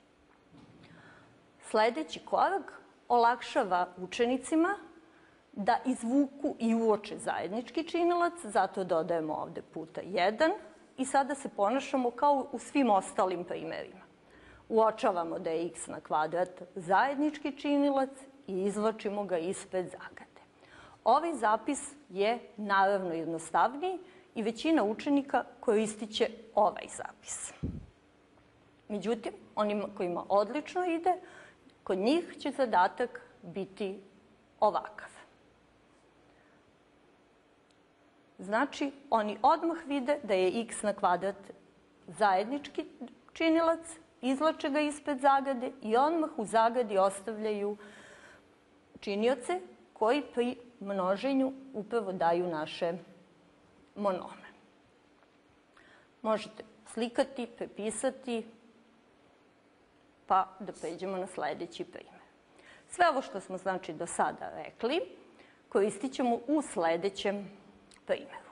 Sledeći korak olakšava učenicima da izvuku i uoče zajednički činilac, zato dodajemo ovde puta 1 i sada se ponašamo kao u svim ostalim primerima. Uočavamo da je x na kvadrat zajednički činilac i izvlačimo ga ispred zagade. Ovaj zapis je naravno jednostavniji i većina učenika koristiće ovaj zapis. Međutim, onima kojima odlično ide, kod njih će zadatak biti ovakav. Znači, oni odmah vide da je x na kvadrat zajednički činilac, izvlače ga ispred zagade i odmah u zagadi ostavljaju činioce koji pri množenju upravo daju naše monome. Možete slikati, prepisati, pa da pređemo na sledeći primer. Sve ovo što smo znači do sada rekli, koristit ćemo u sledećem primjeru.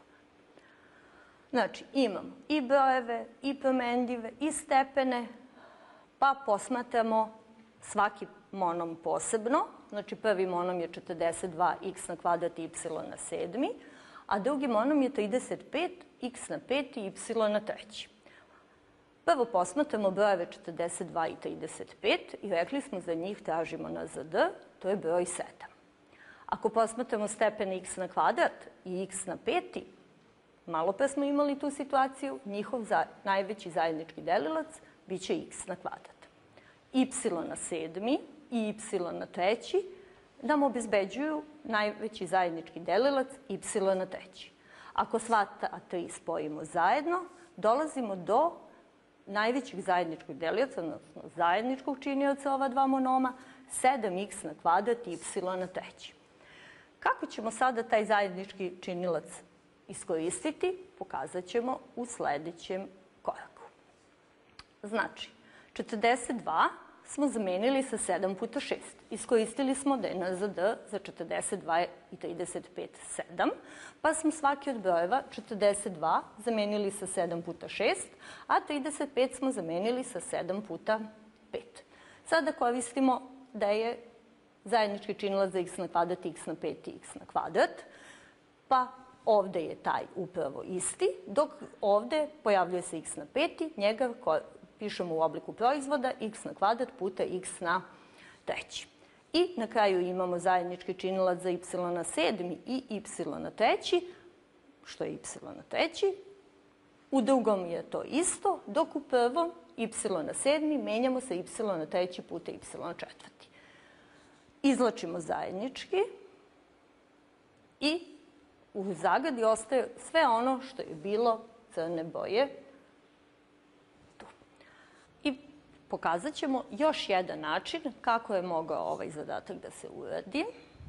Znači, imamo i brojeve, i promenljive, i stepene, pa posmatramo svaki monom posebno. Znači, prvi monom je 42x na kvadrat y na 7, a drugi monom je 35x na 5 y na 3. Prvo posmatramo brojeve 42 i 35 i rekli smo za njih tražimo NZD, to je broj 7. Ako posmatramo stepen x na kvadrat i x na 5, malo pre smo imali tu situaciju, njihov najveći zajednički delilac biće x na kvadrat. Y na 7 i y na 3 nam obezbeđuju najveći zajednički delilac y na 3. Ako sva ta tri spojimo zajedno, dolazimo do najvećeg zajedničkog delioca, odnosno zajedničkog činioca ova dva monoma, 7x na kvadrat y na 3. Kako ćemo sada taj zajednički činilac iskoristiti, pokazat ćemo u sledećem koraku. Znači, 42 smo zamenili sa 7 puta 6. Iskoristili smo da je NZD za 42 i 35 7, pa smo svaki od brojeva 42 zamenili sa 7 puta 6, a 35 smo zamenili sa 7 puta 5. Sada koristimo da je zajednički činilac za x na kvadrat, x na 5 i x na kvadrat, pa ovde je taj upravo isti, dok ovde pojavljuje se x na 5, njega pišemo u obliku proizvoda x na kvadrat puta x na 3. I na kraju imamo zajednički činilac za y na 7 i y na 3, što je y na 3. U drugom je to isto, dok u prvom y na 7 menjamo sa y na 3 puta y na 4. Izvlačimo zajednički i u zagadi ostaje sve ono što je bilo crne boje tu. I pokazat ćemo još jedan način kako je mogao ovaj zadatak da se uradi.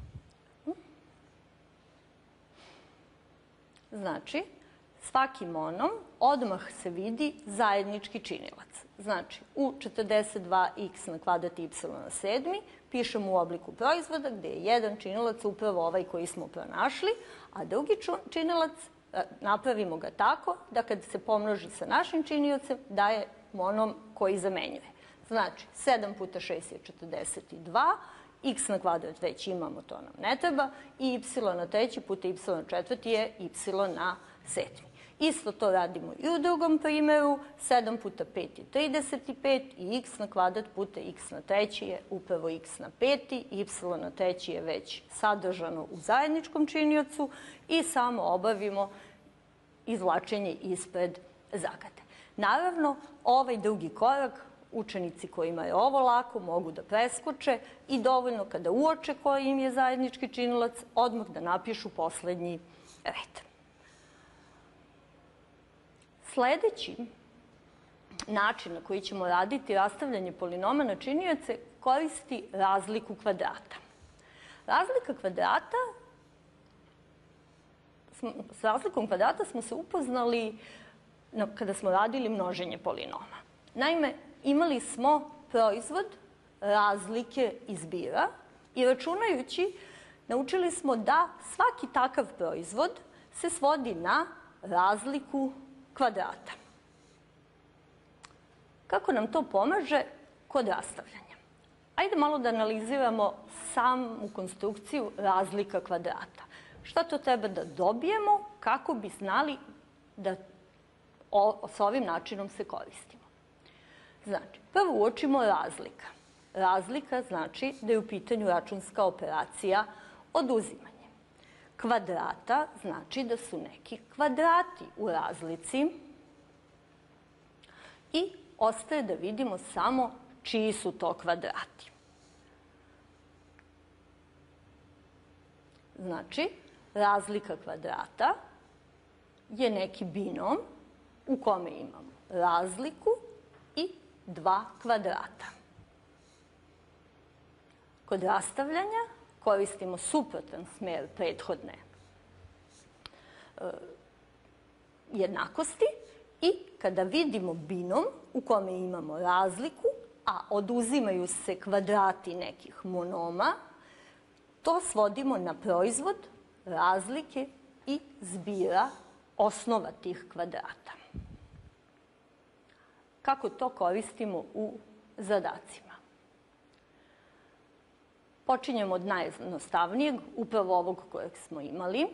Znači, svaki monom odmah se vidi zajednički činilac. Znači, u 42x na kvadrat y na 7 pišemo u obliku proizvoda gde je jedan činilac upravo ovaj koji smo pronašli, a drugi činilac napravimo ga tako da kad se pomnoži sa našim činiocem daje monom koji zamenjuje. Znači, 7 puta 6 je 42, x na kvadrat već imamo, to nam ne treba, i y na 3 puta y na 4 je y na 7. Isto to radimo i u drugom primeru, 7 puta 5 je 35 i x na kvadrat puta x na 3 je upravo x na 5, y na 3 je već sadržano u zajedničkom činiocu i samo obavimo izvlačenje ispred zagade. Naravno, ovaj drugi korak učenici kojima je ovo lako mogu da preskoče i dovoljno kada uoče koji im je zajednički činilac, odmah da napišu poslednji red. Sledeći način na koji ćemo raditi rastavljanje polinoma na činioce koristi razliku kvadrata. Razlika kvadrata, s razlikom kvadrata smo se upoznali kada smo radili množenje polinoma. Naime, imali smo proizvod razlike izbira i računajući naučili smo da svaki takav proizvod se svodi na razliku kvadrata. Kako nam to pomaže kod rastavljanja? Ajde malo da analiziramo samu konstrukciju razlika kvadrata. Šta to treba da dobijemo kako bi znali da s ovim načinom se koristimo? Znači, prvo uočimo razlika. Razlika znači da je u pitanju računska operacija oduzimanje. Kvadrata znači da su neki kvadrati u razlici i ostaje da vidimo samo čiji su to kvadrati. Znači, razlika kvadrata je neki binom u kome imamo razliku i dva kvadrata. Kod rastavljanja koristimo suprotan smer prethodne jednakosti i kada vidimo binom u kome imamo razliku, a oduzimaju se kvadrati nekih monoma, to svodimo na proizvod razlike i zbira osnova tih kvadrata. Kako to koristimo u zadacima? Počinjemo od najjednostavnijeg, upravo ovog kojeg smo imali.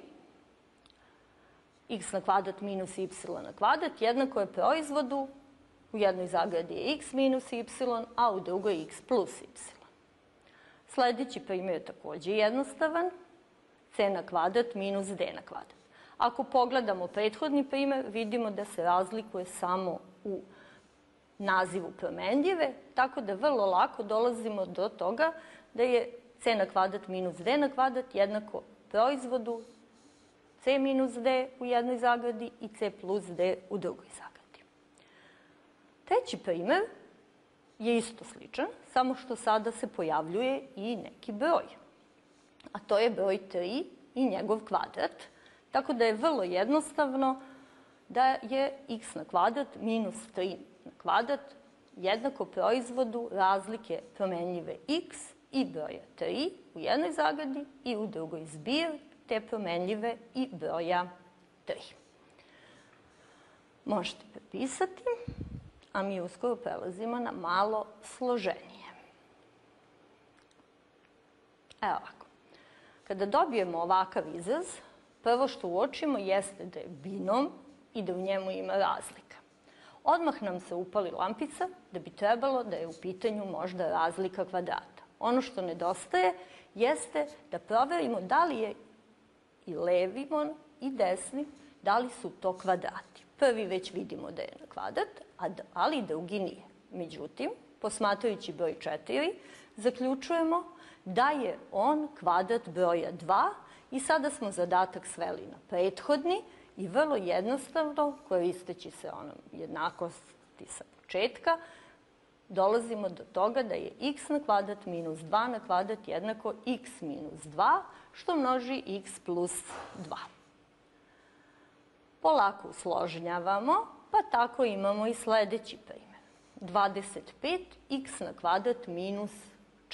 X na kvadrat minus y na kvadrat jednako je proizvodu, u jednoj zagradi je x minus y, a u drugoj x plus y. Sledeći primjer je takođe jednostavan, c na kvadrat minus d na kvadrat. Ako pogledamo prethodni primjer, vidimo da se razlikuje samo u nazivu promenljive, tako da vrlo lako dolazimo do toga da je c na kvadrat minus d na kvadrat jednako proizvodu c minus d u jednoj zagradi i c plus d u drugoj zagradi. Treći primjer je isto sličan, samo što sada se pojavljuje i neki broj. A to je broj 3 i njegov kvadrat, tako da je vrlo jednostavno da je x na kvadrat minus 3 na kvadrat jednako proizvodu razlike promenljive x i broja 3 u jednoj zagradi i u drugoj zbir te promenljive i broja 3. Možete prepisati, a mi uskoro prelazimo na malo složenije. Evo ovako. Kada dobijemo ovakav izraz, prvo što uočimo jeste da je binom i da u njemu ima razlika. Odmah nam se upali lampica da bi trebalo da je u pitanju možda razlika kvadrata. Ono što nedostaje jeste da proverimo da li je i levi mon i desni, da li su to kvadrati. Prvi već vidimo da je na kvadrat, ali i drugi nije. Međutim, posmatrajući broj 4, zaključujemo da je on kvadrat broja 2 i sada smo zadatak sveli na prethodni i vrlo jednostavno, koristeći se onom jednakosti sa početka, dolazimo do toga da je x na kvadrat minus 2 na kvadrat jednako x minus 2, što množi x plus 2. Polako usložnjavamo, pa tako imamo i sledeći primjer. 25x na kvadrat minus 4.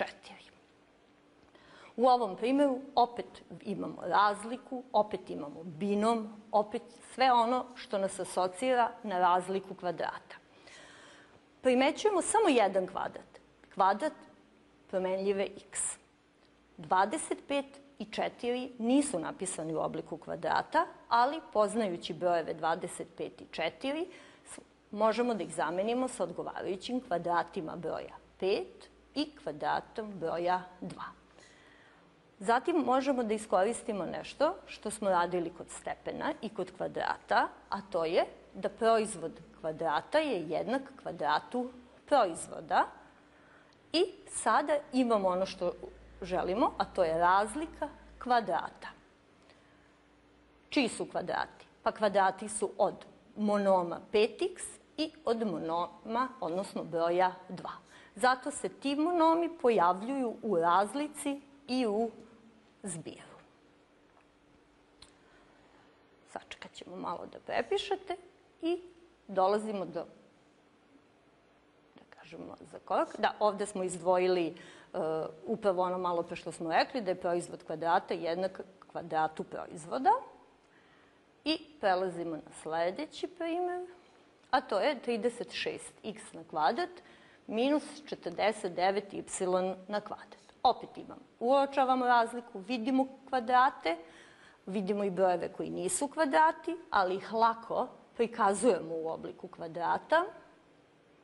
U ovom primjeru opet imamo razliku, opet imamo binom, opet sve ono što nas asocira na razliku kvadrata. Primećujemo samo jedan kvadrat, kvadrat promenljive x. 25 i 4 nisu napisani u obliku kvadrata, ali poznajući brojeve 25 i 4, možemo da ih zamenimo sa odgovarajućim kvadratima broja 5 i kvadratom broja 2. Zatim možemo da iskoristimo nešto što smo radili kod stepena i kod kvadrata, a to je da proizvod kvadrata je jednak kvadratu proizvoda i sada imamo ono što želimo, a to je razlika kvadrata. Čiji su kvadrati? Pa kvadrati su od monoma 5x i od monoma, odnosno broja 2. Zato se ti monomi pojavljuju u razlici i u zbiru. Sačekat ćemo malo da prepišete i dolazimo do, da kažemo, za korak. Da, ovde smo izdvojili upravo ono malo pre što smo rekli, da je proizvod kvadrata jednak kvadratu proizvoda. I prelazimo na sledeći primer, a to je 36x na kvadrat minus 49y na kvadrat. Opet uočavamo razliku, vidimo kvadrate, vidimo i brojeve koji nisu kvadrati, ali ih lako prikazujemo u obliku kvadrata.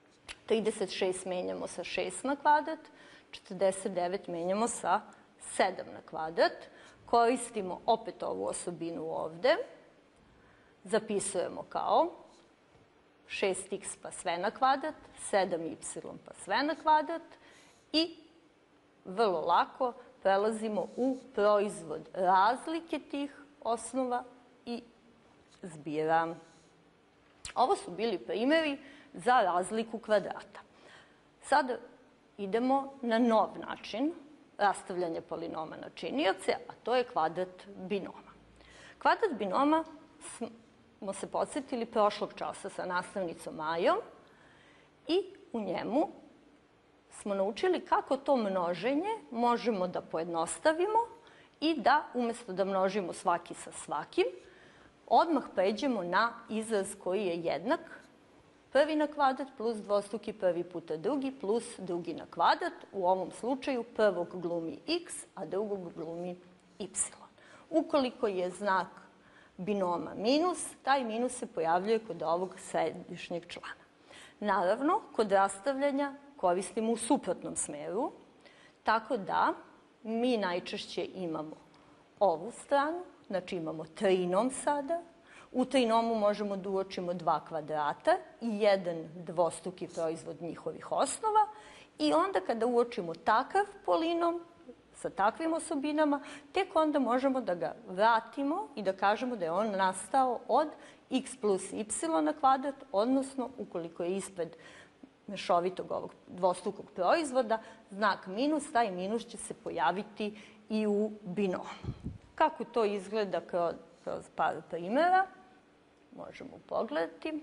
36 menjamo sa 6 na kvadrat, 49 menjamo sa 7 na kvadrat. Koristimo opet ovu osobinu ovde. Zapisujemo kao 6x pa sve na kvadrat, 7y pa sve na kvadrat i vrlo lako prelazimo u proizvod razlike tih osnova i zbira. Ovo su bili primjeri za razliku kvadrata. Sada idemo na nov način rastavljanja polinoma na činioce, a to je kvadrat binoma. Kvadrat binoma smo se podsjetili prošlog časa sa nastavnicom Majom i u njemu smo naučili kako to množenje možemo da pojednostavimo i da umesto da množimo svaki sa svakim, odmah pređemo na izraz koji je jednak prvi na kvadrat plus dvostruki prvi puta drugi plus drugi na kvadrat. U ovom slučaju prvog glumi x, a drugog glumi y. Ukoliko je znak binoma minus, taj minus se pojavljuje kod ovog središnjeg člana. Naravno, kod rastavljanja koristimo u suprotnom smeru, tako da mi najčešće imamo ovu stranu, znači imamo trinom sada. U trinomu možemo da uočimo dva kvadrata i jedan dvostruki proizvod njihovih osnova i onda kada uočimo takav polinom sa takvim osobinama, tek onda možemo da ga vratimo i da kažemo da je on nastao od x plus y na kvadrat, odnosno ukoliko je ispred mešovitog ovog dvostrukog proizvoda, znak minus, taj minus će se pojaviti i u binomu. Kako to izgleda kroz par primjera, možemo pogledati.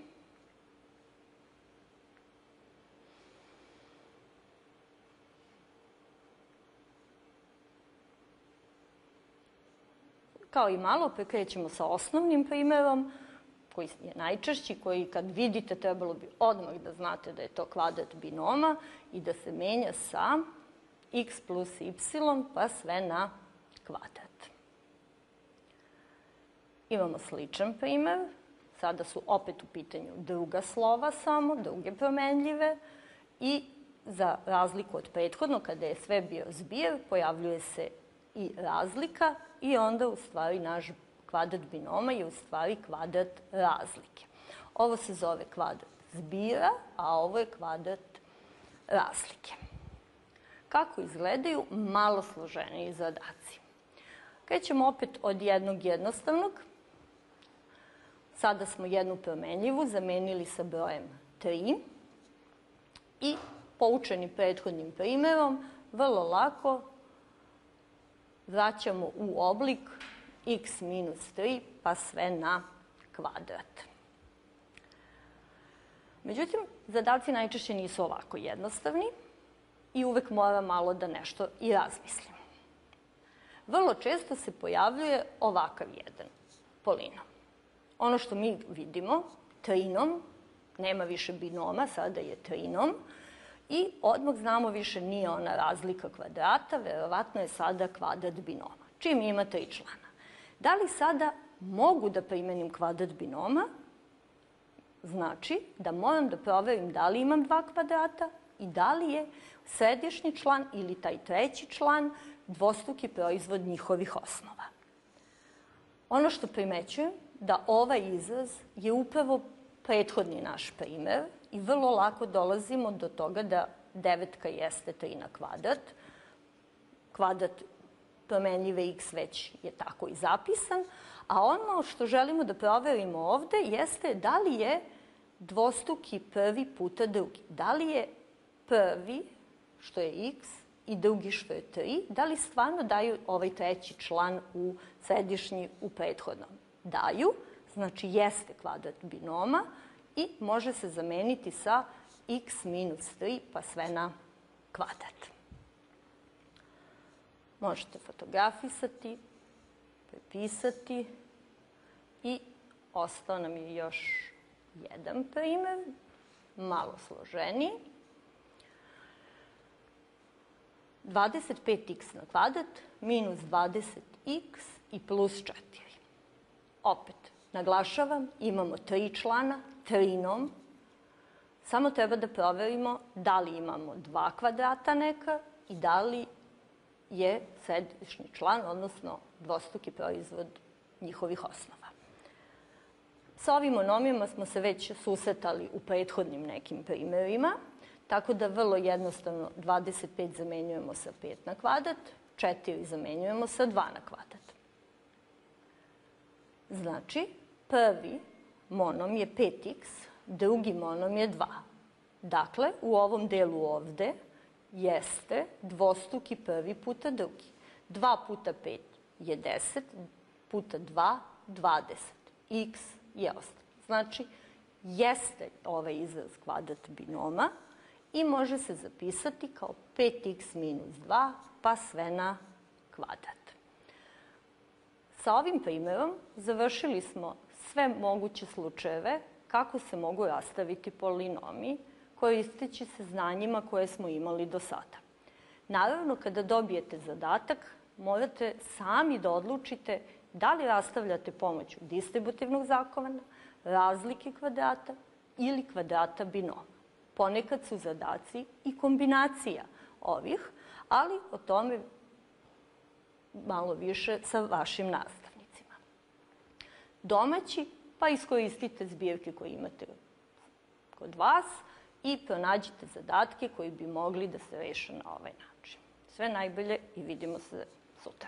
Kao i malo, prekrećemo sa osnovnim primjerom, koji je najčešći, koji kad vidite trebalo bi odmah da znate da je to kvadrat binoma i da se menja sa x plus y pa sve na kvadrat. Imamo sličan primjer. Sada su opet u pitanju druga slova samo, druge promenljive i za razliku od prethodno, kada je sve bio zbir, pojavljuje se i razlika i onda u stvari naš kvadrat binoma je u stvari kvadrat razlike. Ovo se zove kvadrat zbira, a ovo je kvadrat razlike. Kako izgledaju malo složeniji zadaci? Krećemo opet od jednog jednostavnog. Sada smo jednu promenljivu zamenili sa brojem 3 i poučeni prethodnim primjerom vrlo lako vraćamo u oblik x minus 3 pa sve na kvadrat. Međutim, zadaci najčešće nisu ovako jednostavni i uvek mora malo da nešto i razmislimo. Vrlo često se pojavljuje ovakav jedan polinom. Ono što mi vidimo, trinom, nema više binoma, sada je trinom, i odmah znamo više nije ona razlika kvadrata, verovatno je sada kvadrat binoma. Čim ima tri člana. Da li sada mogu da primenim kvadrat binoma? Znači da moram da proverim da li imam dva kvadrata i da li je središnji član ili taj treći član dvostruki proizvod njihovih osnova. Ono što primećujem da ovaj izraz je upravo prethodni naš primer i vrlo lako dolazimo do toga da devetka jeste 3 na kvadrat. Kvadrat promenljive x već je tako i zapisan, a ono što želimo da proverimo ovde jeste da li je dvostruki prvi puta drugi. Da li je prvi, što je x, i drugi, što je 3, da li stvarno daju ovaj treći član u središnji u prethodnom? Daju, znači jeste kvadrat binoma i može se zameniti sa x minus 3 pa sve na kvadrat. Možete fotografisati, prepisati i ostao nam je još jedan primer, malo složeniji. 25x na kvadrat minus 20x i plus 4. Opet, naglašavam, imamo tri člana, trinom, Samo treba da proverimo da li imamo 2 kvadrata neka i da li je središnji član, odnosno dvostruki proizvod njihovih osnova. Sa ovim monomijama smo se već susretali u prethodnim nekim primerima, tako da vrlo jednostavno 25 zamenjujemo sa 5 na kvadrat, 4 zamenjujemo sa 2 na kvadrat. Znači, prvi monom je 5x, drugi monom je 2. Dakle, u ovom delu ovde jeste dvostruki prvi puta drugi. 2 puta 5 je 10, puta 2, 20. X je ostalo. Znači, jeste ovaj izraz kvadrat binoma i može se zapisati kao 5x minus 2, pa sve na kvadrat. Sa ovim primerom završili smo sve moguće slučajeve kako se mogu rastaviti polinomi koristeći se znanjima koje smo imali do sada. Naravno, kada dobijete zadatak, morate sami da odlučite da li rastavljate pomoću distributivnog zakona, razlike kvadrata ili kvadrata binoma. Ponekad su zadaci i kombinacija ovih, ali o tome malo više sa vašim nastavnicima. Domaći, pa iskoristite zbirke koje imate kod vas i pronađite zadatke koji bi mogli da se reše na ovaj način. Sve najbolje i vidimo se sutra.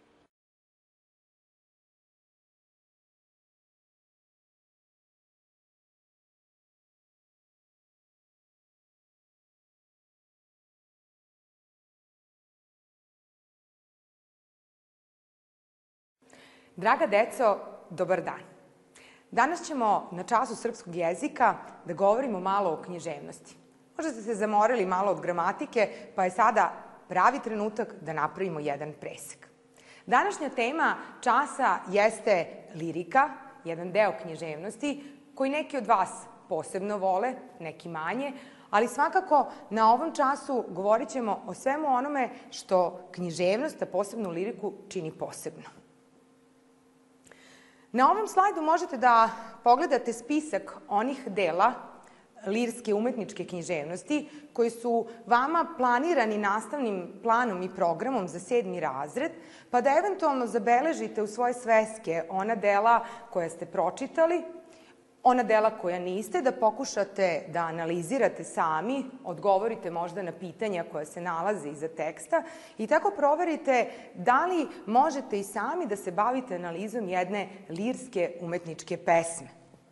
Draga deco, dobar dan. Danas ćemo na času srpskog jezika da govorimo malo o književnosti. Možda ste se zamorili malo od gramatike, pa je sada pravi trenutak da napravimo jedan presek. Današnja tema časa jeste lirika, jedan deo književnosti, koji neki od vas posebno vole, neki manje, ali svakako na ovom času govorit ćemo o svemu onome što književnost, a posebno liriku, čini posebno. Na ovom slajdu možete da pogledate spisak onih dela lirske umetničke književnosti koji su vama planirani nastavnim planom i programom za 7. razred, pa da eventualno zabeležite u svoje sveske ona dela koja ste pročitali, ona dela koja niste, da pokušate da analizirate sami, odgovorite možda na pitanja koja se nalaze iza teksta i tako proverite da li možete i sami da se bavite analizom jedne lirske umetničke pesme.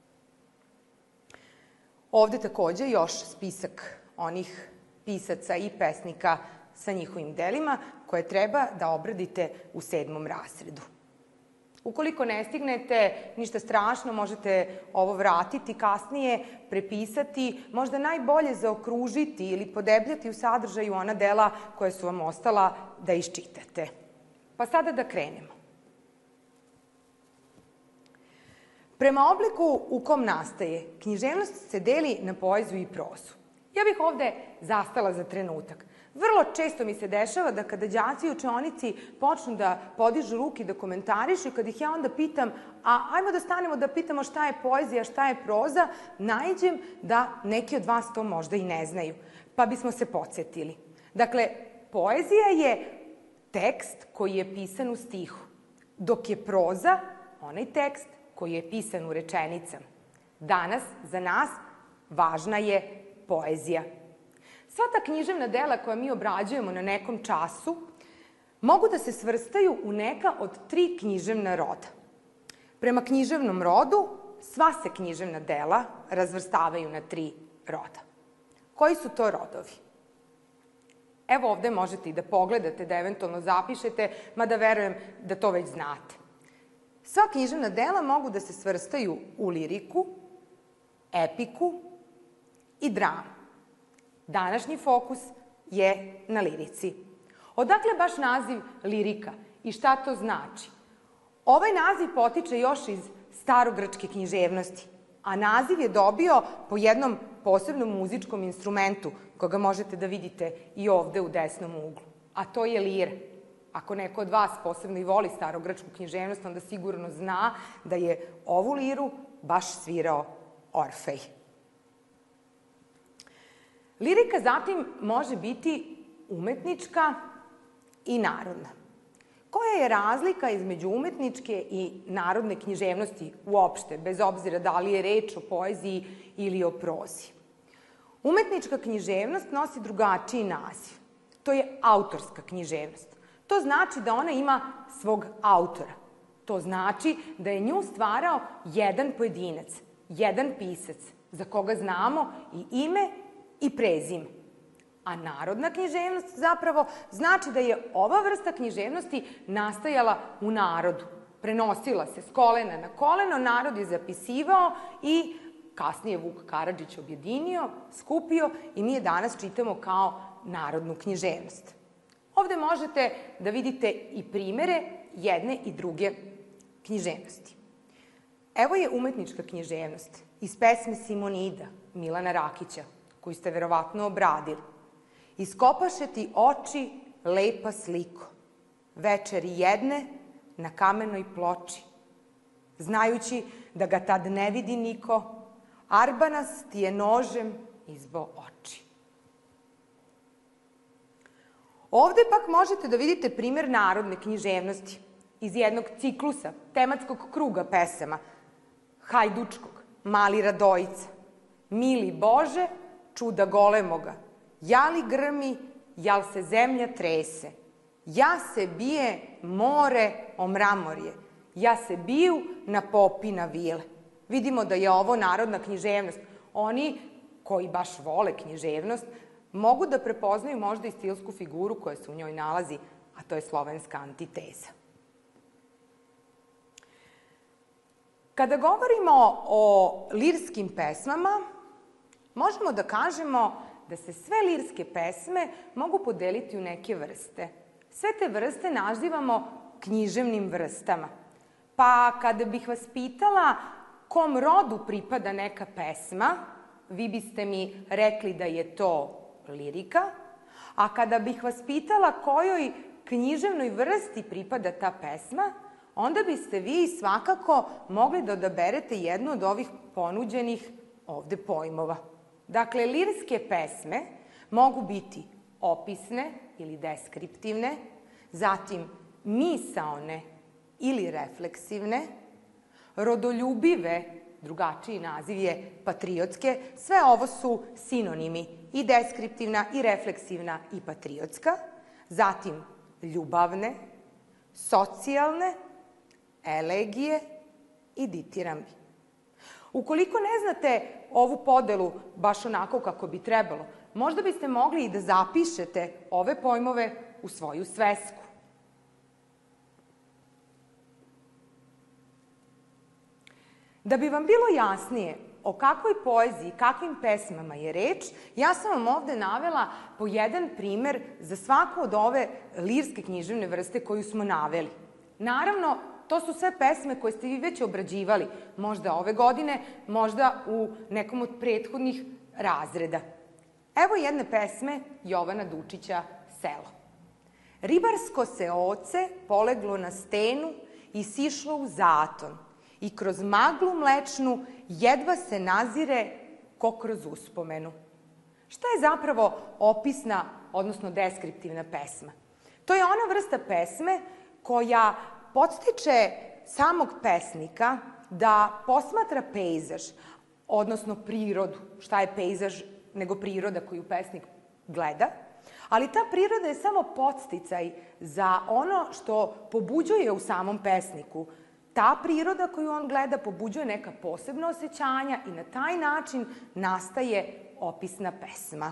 Ovde takođe još spisak onih pisaca i pesnika sa njihovim delima koje treba da obradite u 7. razredu. Ukoliko ne stignete, ništa strašno, možete ovo vratiti kasnije, prepisati, možda najbolje zaokružiti ili podebljati u sadržaju ona dela koja su vam ostala da iščitate. Pa sada da krenemo. Prema obliku u kom nastaje, književnost se deli na poeziju i prozu. Ja bih ovde zastala za trenutak. Vrlo često mi se dešava da kada đaci u učionici počnu da podižu ruke i da komentarišu i kad ih ja onda pitam, a ajmo da stanemo da pitamo šta je poezija, šta je proza, naiđem da neki od vas to možda i ne znaju, pa bismo se podsjetili. Dakle, poezija je tekst koji je pisan u stihu, dok je proza onaj tekst koji je pisan u rečenicama. Danas, za nas, važna je poezija. Sva ta književna dela koja mi obrađujemo na nekom času mogu da se svrstaju u neka od 3 književna roda. Prema književnom rodu, sva se književna dela razvrstavaju na 3 roda. Koji su to rodovi? Evo ovde možete i da pogledate, da eventualno zapišete, mada verujem da to već znate. Sva književna dela mogu da se svrstaju u liriku, epiku i dramu. Današnji fokus je na lirici. Odakle baš naziv lirika i šta to znači? Ovaj naziv potiče još iz starogrčke književnosti, a naziv je dobio po jednom posebnom muzičkom instrumentu koga možete da vidite i ovde u desnom uglu, a to je lira. Ako neko od vas posebno i voli starogrčku književnost, onda sigurno zna da je ovu liru baš svirao Orfej. Lirika zatim može biti umetnička i narodna. Koja je razlika između umetničke i narodne književnosti uopšte, bez obzira da li je reč o poeziji ili o prozi? Umetnička književnost nosi drugačiji naziv. To je autorska književnost. To znači da ona ima svog autora. To znači da je nju stvarao jedan pojedinac, jedan pisac, za koga znamo i ime i prezime. A narodna književnost zapravo znači da je ova vrsta književnosti nastajala u narodu. Prenosila se s kolena na koleno, narod je zapisivao i kasnije Vuk Karadžić objedinio, skupio i mi je danas čitamo kao narodnu književnost. Ovde možete da vidite i primere jedne i druge književnosti. Evo je umetnička književnost iz pesme Simonida Milana Rakića, koju ste verovatno obradili. Iskopaše ti oči lepa sliko, večeri jedne na kamenoj ploči. Znajući da ga tad ne vidi niko, Arbanas ti je nožem izbo oči. Ovde pak možete da vidite primer narodne književnosti iz jednog ciklusa, tematskog kruga pesama, Hajdučkog, Mali Radojica, Mili Bože, čuda golemoga, jali grmi, jal se zemlja trese, ja se bije more o mramorje, ja se biju na popi na vile. Vidimo da je ovo narodna književnost. Oni koji baš vole književnost mogu da prepoznaju možda i stilsku figuru koja se u njoj nalazi, a to je slovenska antiteza. Kada govorimo o lirskim pesmama, možemo da kažemo da se sve lirske pesme mogu podeliti u neke vrste. Sve te vrste nazivamo književnim vrstama. Pa kada bih vas pitala kom rodu pripada neka pesma, vi biste mi rekli da je to lirika, a kada bih vas pitala kojoj književnoj vrsti pripada ta pesma, onda biste vi svakako mogli da odaberete jednu od ovih ponuđenih ovde pojmova. Dakle, lirske pesme mogu biti opisne ili deskriptivne, zatim misaone ili refleksivne, rodoljubive, drugačiji naziv je patriotske, sve ovo su sinonimi, i deskriptivna, i refleksivna, i patriotska, zatim ljubavne, socijalne, elegije i ditirambi. Ukoliko ne znate ovu podelu baš onako kako bi trebalo, možda biste mogli i da zapišete ove pojmove u svoju svesku. Da bi vam bilo jasnije o kakvoj poeziji, kakvim pesmama je reč, ja sam vam ovde navela po jedan primer za svaku od ove lirske književne vrste koju smo naveli. Naravno, to su sve pesme koje ste vi već obrađivali, možda ove godine, možda u nekom od prethodnih razreda. Evo jedne pesme Jovana Dučića Selo. Ribarsko se oce poleglo na stenu i sišlo u zaton i kroz maglu mlečnu jedva se nazire ko kroz uspomenu. Šta je zapravo opisna, odnosno deskriptivna pesma? To je ona vrsta pesme koja podstiče samog pesnika da posmatra pejzaž, odnosno prirodu. Šta je pejzaž nego priroda koju pesnik gleda, ali ta priroda je samo podsticaj za ono što pobuđuje u samom pesniku. Ta priroda koju on gleda pobuđuje neka posebna osjećanja i na taj način nastaje opisna pesma.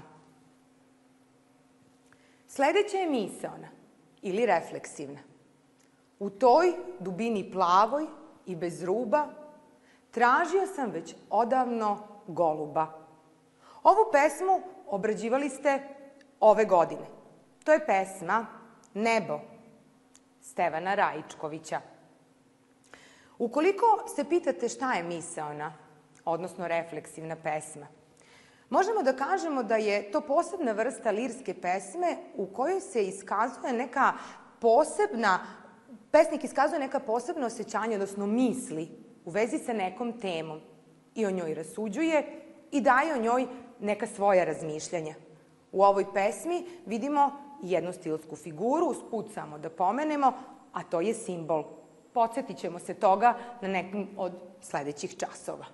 Sledeća je misaona ili refleksivna. U toj dubini plavoj i bez ruba tražio sam već odavno goluba. Ovu pesmu obrađivali ste ove godine. To je pesma Nebo Stevana Rajičkovića. Ukoliko se pitate šta je misaona, odnosno refleksivna pesma, možemo da kažemo da je to posebna vrsta lirske pesme u kojoj se iskazuje neka posebna, pesnik iskazuje neka posebna osjećanja, odnosno misli u vezi sa nekom temom i o njoj rasuđuje i daje o njoj neka svoja razmišljanja. U ovoj pesmi vidimo jednu stilsku figuru, usput samo da pomenemo, a to je simbol. Podsjetit ćemo se toga na nekim od sledećih časova.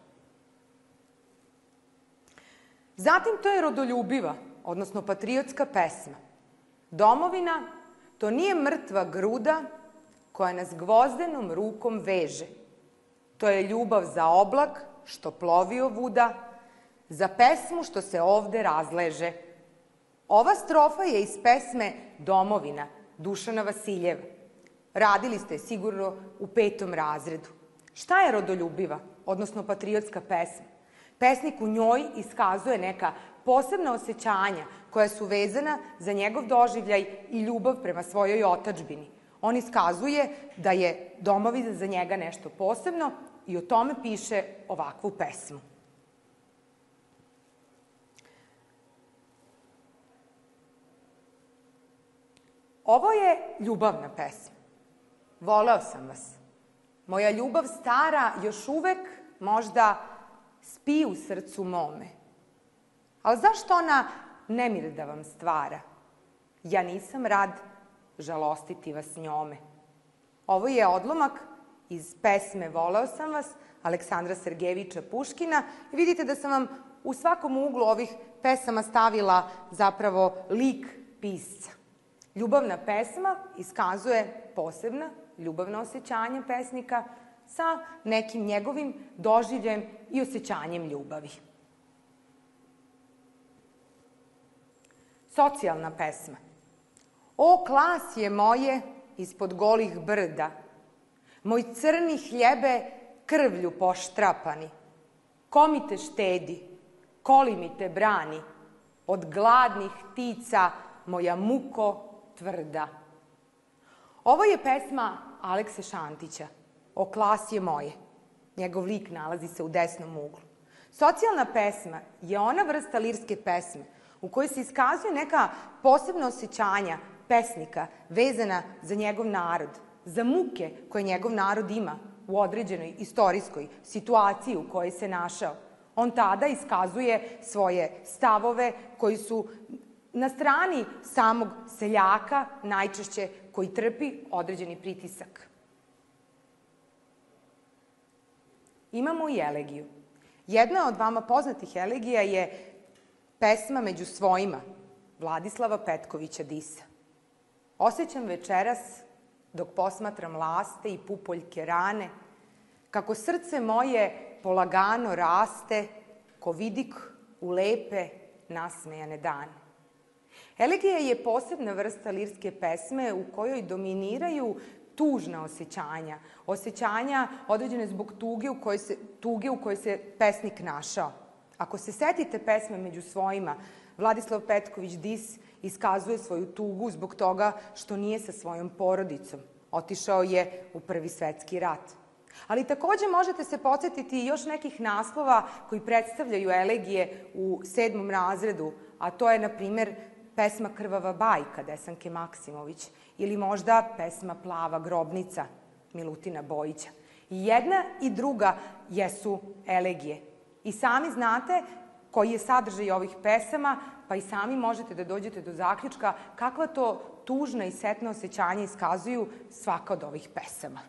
Zatim to je rodoljubiva, odnosno patriotska pesma. Domovina, to nije mrtva gruda koja nas gvozdenom rukom veže. To je ljubav za oblak što plovi ovuda, za pesmu što se ovde razleže. Ova strofa je iz pesme Domovina, Dušana Vasiljeva. Radili ste sigurno u 5. razredu. Šta je rodoljubiva, odnosno patriotska pesma? Pesnik u njoj iskazuje neka posebna osjećanja koja su vezana za njegov doživljaj i ljubav prema svojoj otadžbini. On iskazuje da je domovina za njega nešto posebno i o tome piše ovakvu pesmu. Ovo je ljubavna pesma. Voleo sam vas. Moja ljubav stara još uvek možda spi u srcu mome. Ali zašto ona nemir da vam stvara? Ja nisam rad žalostiti vas njome. Ovo je odlomak iz pesme Voleo sam vas, Aleksandra Sergejevića Puškina. I vidite da sam vam u svakom uglu ovih pesama stavila zapravo lik pisca. Ljubavna pesma iskazuje posebna ljubavna osjećanja pesnika sa nekim njegovim doživljajem i osjećanjem ljubavi. Socijalna pesma. O, klasje moje ispod golih brda, moj crni hljebe krvlju poštrapani, ko mi te štedi, koli mi te brani, od gladnih ptica moja muko tvrda. Ovo je pesma Alekse Šantića, O klasje moje. Njegov lik nalazi se u desnom uglu. Socijalna pesma je ona vrsta lirske pesme u kojoj se iskazuje neka posebna osjećanja pesnika vezana za njegov narod, za muke koje njegov narod ima u određenoj istorijskoj situaciji u kojoj se našao. On tada iskazuje svoje stavove koji su na strani samog seljaka, najčešće koji trpi određeni pritisak. Imamo i elegiju. Jedna od vama poznatih elegija je pesma Među svojima Vladislava Petkovića Disa. Osjećam večeras, dok posmatram laste i pupoljke rane, kako srce moje polagano raste, ko vidik u lepe nasmejane dane. Elegija je posebna vrsta lirske pesme u kojoj dominiraju tužna osjećanja, osjećanja određene zbog tuge u kojoj se pesnik našao. Ako se setite pesme Među svojima, Vladislav Petković Dis iskazuje svoju tugu zbog toga što nije sa svojom porodicom. Otišao je u Prvi svetski rat. Ali takođe možete se podsjetiti još nekih naslova koji predstavljaju elegije u 7. razredu, a to je, na primer, pesma Krvava bajka Desanke Maksimović ili možda pesma Plava grobnica Milutina Bojića. I jedna i druga jesu elegije. I sami znate koji je sadržaj ovih pesama, pa i sami možete da dođete do zaključka kakva to tužna i setna osjećanja iskazuju svaka od ovih pesama.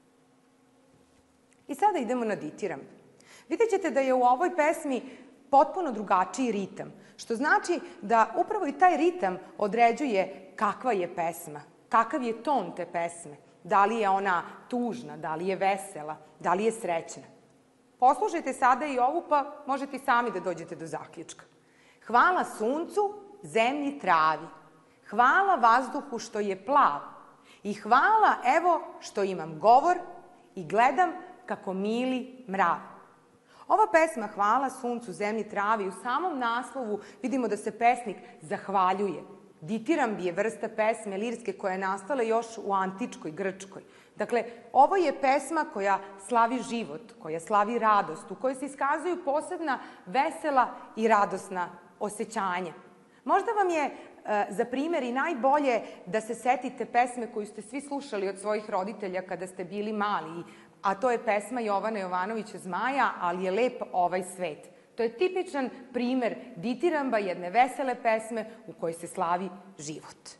I sada idemo na ditiram. Vidjet ćete da je u ovoj pesmi potpuno drugačiji ritam, što znači da upravo i taj ritam određuje kakva je pesma, kakav je ton te pesme, da li je ona tužna, da li je vesela, da li je srećna. Poslušajte sada i ovu, pa možete i sami da dođete do zaključka. Hvala suncu, zemlji, travi, hvala vazduhu što je plav i hvala evo što imam govor i gledam kako mili mrav. Ova pesma Hvala suncu, zemlji, travi, u samom naslovu vidimo da se pesnik zahvaljuje. Ditiramb je vrsta pesme lirske koja je nastala još u antičkoj Grčkoj. Dakle, ovo je pesma koja slavi život, koja slavi radost, u kojoj se iskazuju posebna vesela i radosna osjećanja. Možda vam je za primer i najbolje da se setite pesme koju ste svi slušali od svojih roditelja kada ste bili mali, a to je pesma Jovana Jovanovića Zmaja, Ali je lep ovaj svet. To je tipičan primer ditiramba, jedne vesele pesme u kojoj se slavi život.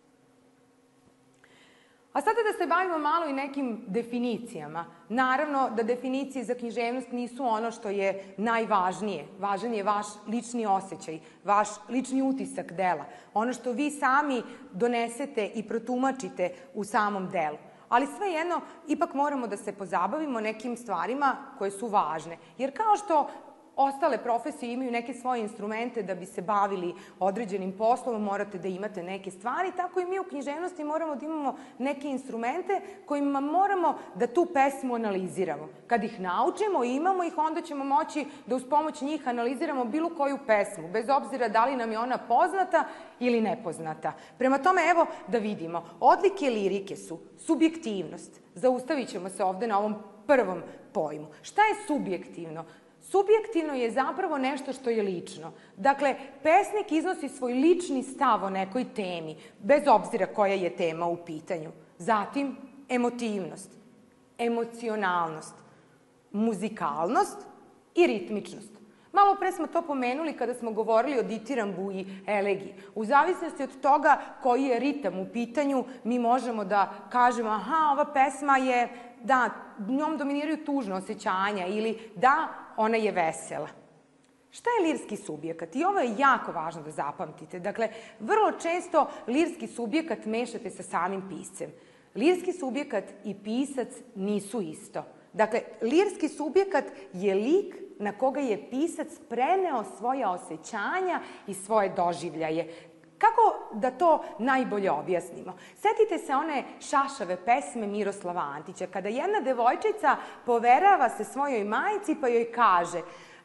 A sada da se bavimo malo i nekim definicijama. Naravno da definicije za književnost nisu ono što je najvažnije. Važan je vaš lični osjećaj, vaš lični utisak dela. Ono što vi sami donesete i protumačite u samom delu. Ali svejedno, ipak moramo da se pozabavimo nekim stvarima koje su važne. Jer kao što ostale profesije imaju neke svoje instrumente da bi se bavili određenim poslom, morate da imate neke stvari, tako i mi u književnosti moramo da imamo neke instrumente kojima moramo da tu pesmu analiziramo. Kad ih naučimo i imamo ih, onda ćemo moći da uz pomoć njih analiziramo bilo koju pesmu, bez obzira da li nam je ona poznata ili nepoznata. Prema tome, evo da vidimo. Odlike lirike su subjektivnost. Zaustavit ćemo se ovde na ovom prvom pojmu. Šta je subjektivno? Subjektivno je zapravo nešto što je lično. Dakle, pesnik iznosi svoj lični stav o nekoj temi, bez obzira koja je tema u pitanju. Zatim, emotivnost, emocionalnost, muzikalnost i ritmičnost. Malo pre smo to pomenuli kada smo govorili o ditirambu i elegiji. U zavisnosti od toga koji je ritam u pitanju, mi možemo da kažemo, aha, ova pesma je, da, njom dominiraju tužna osjećanja ili da, ona je vesela. Šta je lirski subjekat? I ovo je jako važno da zapamtite. Dakle, vrlo često lirski subjekat mešate sa samim piscem. Lirski subjekat i pisac nisu isto. Dakle, lirski subjekat je lik na koga je pisac preneo svoja osjećanja i svoje doživljaje. Kako da to najbolje objasnimo? Setite se one šašave pesme Miroslava Antića, kada jedna devojčica poverava se svojoj majci pa joj kaže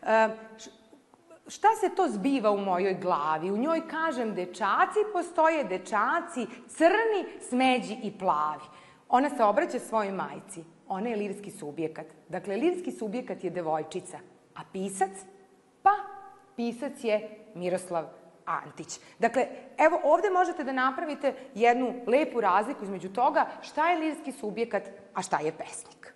šta se to zbiva u mojoj glavi? U njoj kažem dečaci, postoje dečaci, crni, smeđi i plavi. Ona se obraća svojoj majci. Ona je lirski subjekat. Dakle, lirski subjekat je devojčica. A pisac? Pa, pisac je Miroslav Antić. Dakle, evo ovde možete da napravite jednu lepu razliku između toga šta je lirski subjekat, a šta je pesnik.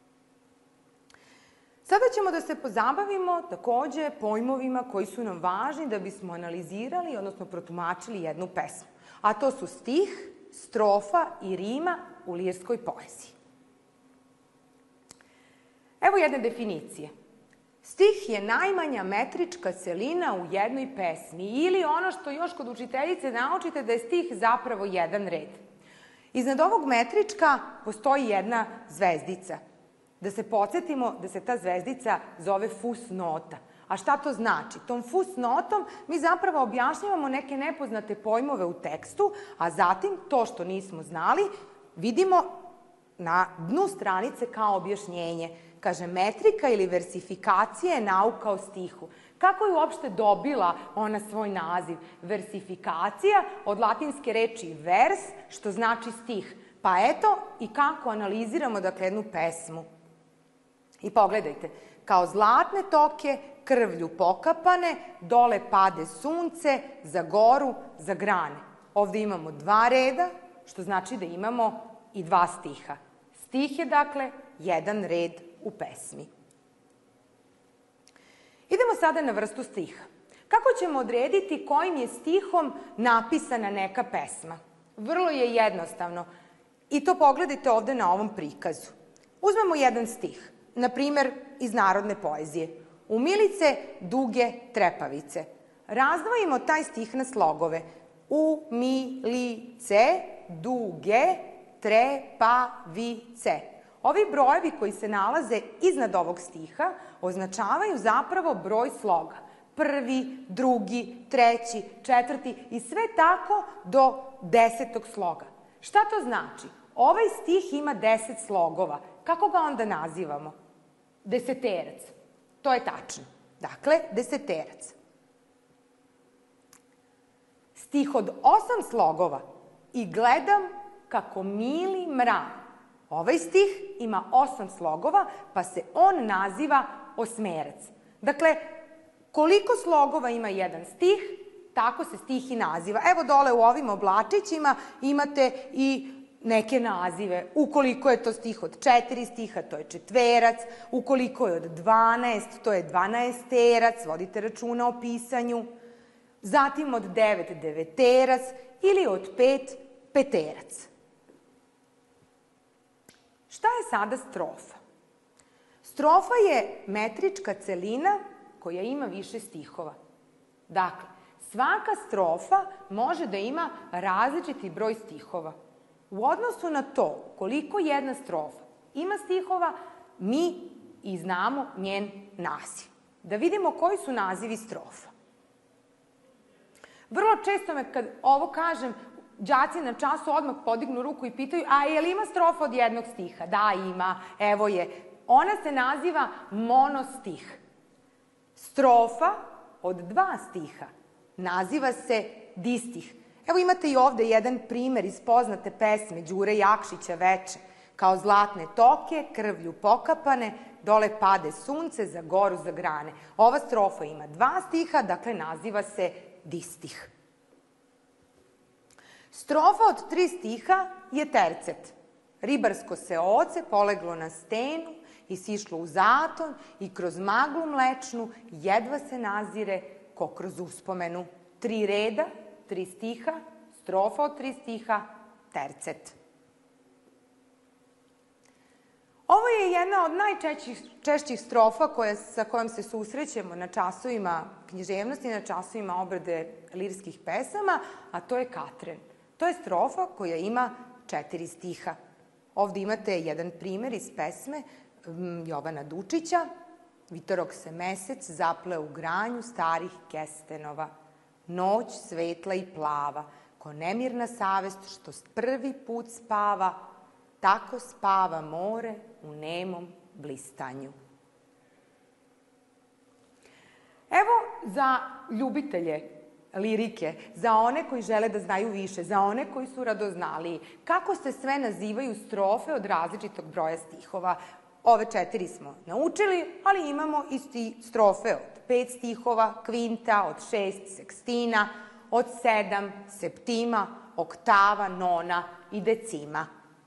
Sada ćemo da se pozabavimo takođe pojmovima koji su nam važni da bismo analizirali, odnosno protumačili jednu pesmu. A to su stih, strofa i rima u lirskoj poeziji. Evo jedne definicije. Stih je najmanja metrička celina u jednoj pesmi ili ono što još kod učiteljice naučite da je stih zapravo jedan red. Iznad ovog metrička postoji jedna zvezdica. Da se podsjetimo da se ta zvezdica zove fusnota. A šta to znači? Tom fusnotom mi zapravo objašnjavamo neke nepoznate pojmove u tekstu, a zatim to što nismo znali vidimo na dnu stranice kao objašnjenje. Kaže, metrika ili versifikacija je nauka o stihu. Kako je uopšte dobila ona svoj naziv? Versifikacija od latinske reči vers, što znači stih. Pa eto i kako analiziramo dakle jednu pesmu. I pogledajte, kao zlatne toke, krvlju pokapane, dole pade sunce, za goru, za grane. Ovde imamo dva reda, što znači da imamo i dva stiha. Stih je dakle jedan red u pesmi. Idemo sada na vrstu stiha. Kako ćemo odrediti kojim je stihom napisana neka pesma? Vrlo je jednostavno. I to pogledajte ovde na ovom prikazu. Uzmemo jedan stih, na primer iz narodne poezije. Umilice, duge trepavice. Razdvojimo taj stih na slogove. Umilice, duge, trepavice. Ovi brojevi koji se nalaze iznad ovog stiha označavaju zapravo broj sloga. Prvi, drugi, treći, četvrti i sve tako do 10. sloga. Šta to znači? Ovaj stih ima 10 slogova. Kako ga onda nazivamo? Deseterac. To je tačno. Dakle, deseterac. Stih od 8 slogova i gledam kako mili mrak. Ovaj stih ima 8 slogova, pa se on naziva osmerac. Dakle, koliko slogova ima jedan stih, tako se stih i naziva. Evo dole u ovim oblačićima imate i neke nazive. Ukoliko je to stih od 4 stiha, to je četverac. Ukoliko je od 12, to je dvanaesterac. Vodite računa o pisanju. Zatim od 9 deveterac ili od 5 peterac. Šta je sada strofa? Strofa je metrička celina koja ima više stihova. Dakle, svaka strofa može da ima različiti broj stihova. U odnosu na to koliko jedna strofa ima stihova, mi i znamo njen naziv. Da vidimo koji su nazivi strofa. Vrlo često me kad ovo kažem, đaci na času odmah podignu ruku i pitaju, a je li ima strofa od jednog stiha? Da, ima, evo je. Ona se naziva monostih. Strofa od 2 stiha naziva se distih. Evo imate i ovde jedan primer iz poznate pesme Đure Jakšića Veče. Kao zlatne toke, krvlju pokapane, dole pade sunce, za goru za grane. Ova strofa ima 2 stiha, dakle naziva se distih. Strofa od 3 stiha je tercet. Ribarsko se oce poleglo na stenu i sišlo u zaton i kroz maglu mlečnu jedva se nazire ko kroz uspomenu. 3 reda, 3 stiha, strofa od 3 stiha, tercet. Ovo je jedna od najčešćih strofa sa kojom se susrećemo na časovima književnosti, na časovima obrade lirskih pesama, a to je Katren. To je strofa koja ima 4 stiha. Ovde imate jedan primer iz pesme Jovana Dučića. Vitorok se mesec zapleo u granju starih kestenova. Noć svetla i plava, ko nemirna savest što prvi put spava, tako spava more u nemom blistanju. Evo za ljubitelje lirike, za one koji žele da znaju više, za one koji su radoznaliji, kako se sve nazivaju strofe od različitog broja stihova. Ove 4 smo naučili, ali imamo i strofe od 5 stihova, kvinta, od 6 sekstina, od 7 septima, oktava, nona i decima.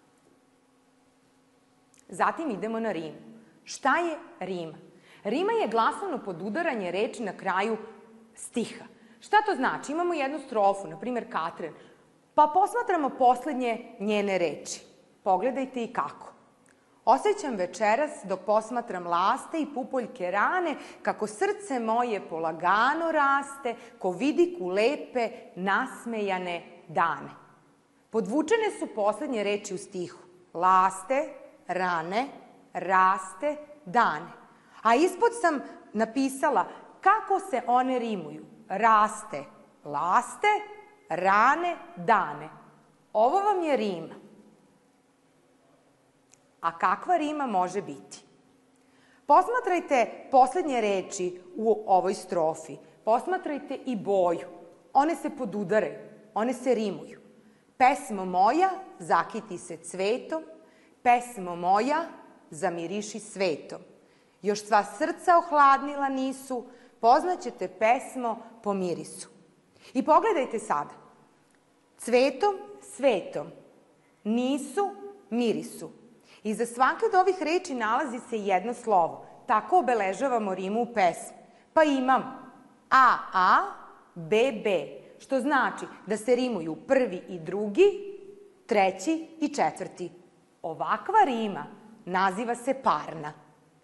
Zatim idemo na rimu. Šta je rima? Rima je glasovno podudaranje reči na kraju stiha. Šta to znači? Imamo jednu strofu, na primjer Katren, pa posmatramo poslednje njene reči. Pogledajte i kako. Osjećam večeras dok posmatram laste i pupoljke rane, kako srce moje polagano raste, ko vidiku lepe, nasmejane dane. Podvučene su poslednje reči u stihu. Laste, rane, raste, dane. A ispod sam napisala kako se one rimuju. Raste, laste, rane, dane. Ovo vam je rima. A kakva rima može biti? Posmatrajte poslednje reči u ovoj strofi. Posmatrajte i boju. One se podudaraju, one se rimuju. Pesmo moja, zakiti se cvetom, pesmo moja, zamiriši svetom. Još sva srca ohladnila nisu, poznaćete pesmo po mirisu. I pogledajte sada. Cvetom, svetom, nisu, mirisu. Iza svake od ovih reči nalazi se jedno slovo. Tako obeležavamo rimu u pesmi. Pa imamo A, B, B, što znači da se rimuju prvi i drugi, treći i četvrti. Ovakva rima naziva se parna.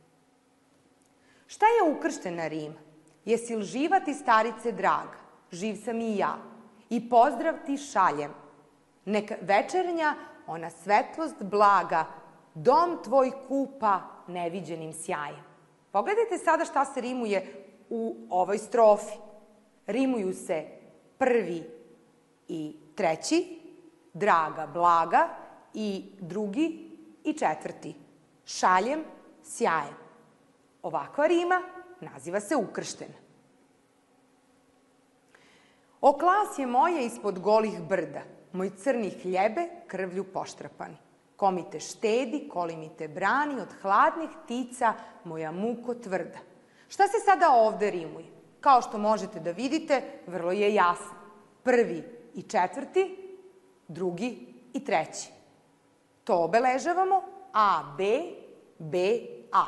Šta je ukrštena rima? Jesi li živa ti starice draga? Živ sam i ja. I pozdrav ti šaljem. Nek večernja ona svetlost blaga dom tvoj kupa neviđenim sjajem. Pogledajte sada šta se rimuje u ovoj strofi. Rimuju se prvi i treći, draga, blaga, i drugi i četvrti. Šaljem, sjajem. Ovakva rima naziva se ukrštena. O klasje moje ispod golih brda, moj crni hljebe krvlju poštrapani. Ko mi te štedi, koli mi te brani, od hladnih ptica moja muko tvrda. Šta se sada ovde rimuje? Kao što možete da vidite, vrlo je jasno. Prvi i četvrti, drugi i treći. To obeležavamo A, B, B, A.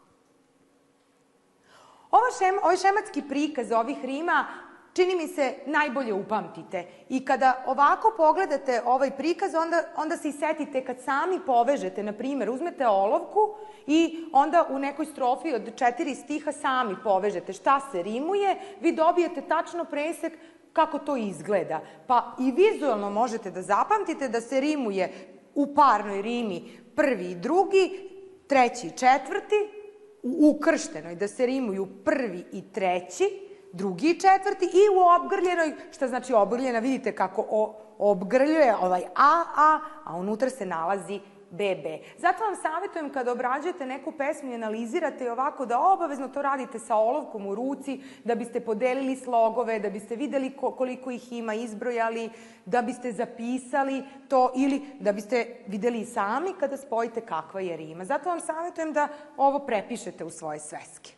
Ovaj šematski prikaz ovih rima čini mi se najbolje upamtite. I kada ovako pogledate ovaj prikaz, onda se i setite kad sami povežete, na primjer, uzmete olovku i onda u nekoj strofi od 4 stiha sami povežete šta se rimuje, vi dobijete tačno presek kako to izgleda. Pa i vizualno možete da zapamtite da se rimuje u parnoj rimi prvi i drugi, treći i četvrti, u ukrštenoj da se rimuju prvi i treći, drugi i četvrti i u obgrljenoj, šta znači obgrljena, vidite kako obgrljuje ovaj a unutra se nalazi BB. Zato vam savjetujem kada obrađujete neku pesmu i analizirate i ovako da obavezno to radite sa olovkom u ruci, da biste podelili slogove, da biste videli koliko ih ima, izbrojali, da biste zapisali to ili da biste videli sami kada spojite kakva je rima. Zato vam savjetujem da ovo prepišete u svoje sveske.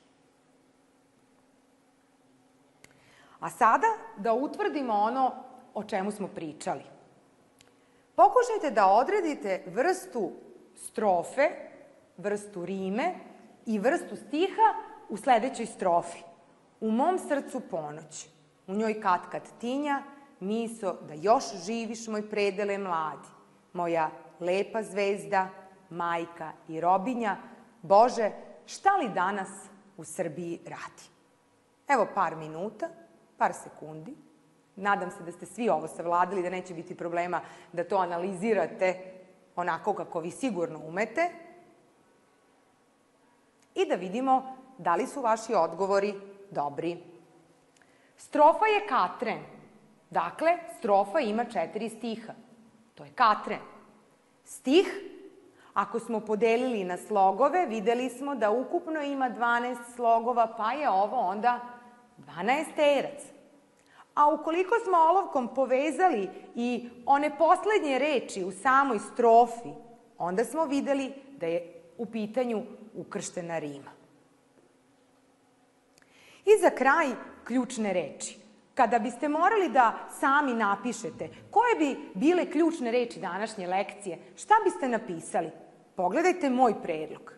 A sada da utvrdimo ono o čemu smo pričali. Pokušajte da odredite vrstu strofe, vrstu rime i vrstu stiha u sledećoj strofi. U mom srcu ponoć, u njoj katkad tinja, miso da još živiš moj predele mladi. Moja lepa zvezda, majka i robinja, Bože, šta li danas u Srbiji radi? Evo par minuta, par sekundi. Nadam se da ste svi ovo savladali, da neće biti problema da to analizirate onako kako vi sigurno umete. I da vidimo da li su vaši odgovori dobri. Strofa je katren. Dakle, strofa ima 4 stiha. To je katren. Stih, ako smo podelili na slogove, videli smo da ukupno ima 12 slogova, pa je ovo onda 12-terac. A ukoliko smo olovkom povezali i one poslednje reči u samoj strofi, onda smo videli da je u pitanju ukrštena rima. I za kraj ključne reči. Kada biste morali da sami napišete koje bi bile ključne reči današnje lekcije, šta biste napisali? Pogledajte moj predlog.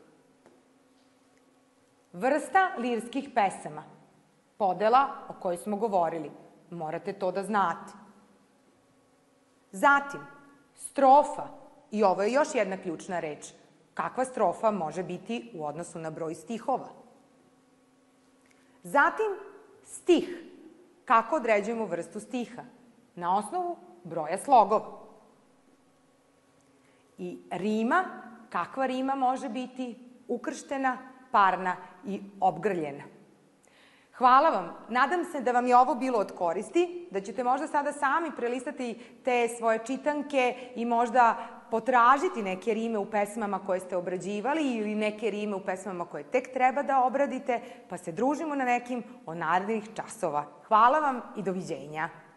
Vrsta lirskih pesama. Podela o kojoj smo govorili. Morate to da znate. Zatim, strofa. I ovo je još jedna ključna reč. Kakva strofa može biti u odnosu na broj stihova? Zatim, stih. Kako određujemo vrstu stiha? Na osnovu broja slogova. I rima. Kakva rima može biti ukrštena, parna i obgrljena? Hvala vam. Nadam se da vam je ovo bilo od koristi, da ćete možda sada sami prelistati te svoje čitanke i možda potražiti neke rime u pesmama koje ste obrađivali ili neke rime u pesmama koje tek treba da obradite, pa se družimo na nekim od narednih časova. Hvala vam i doviđenja.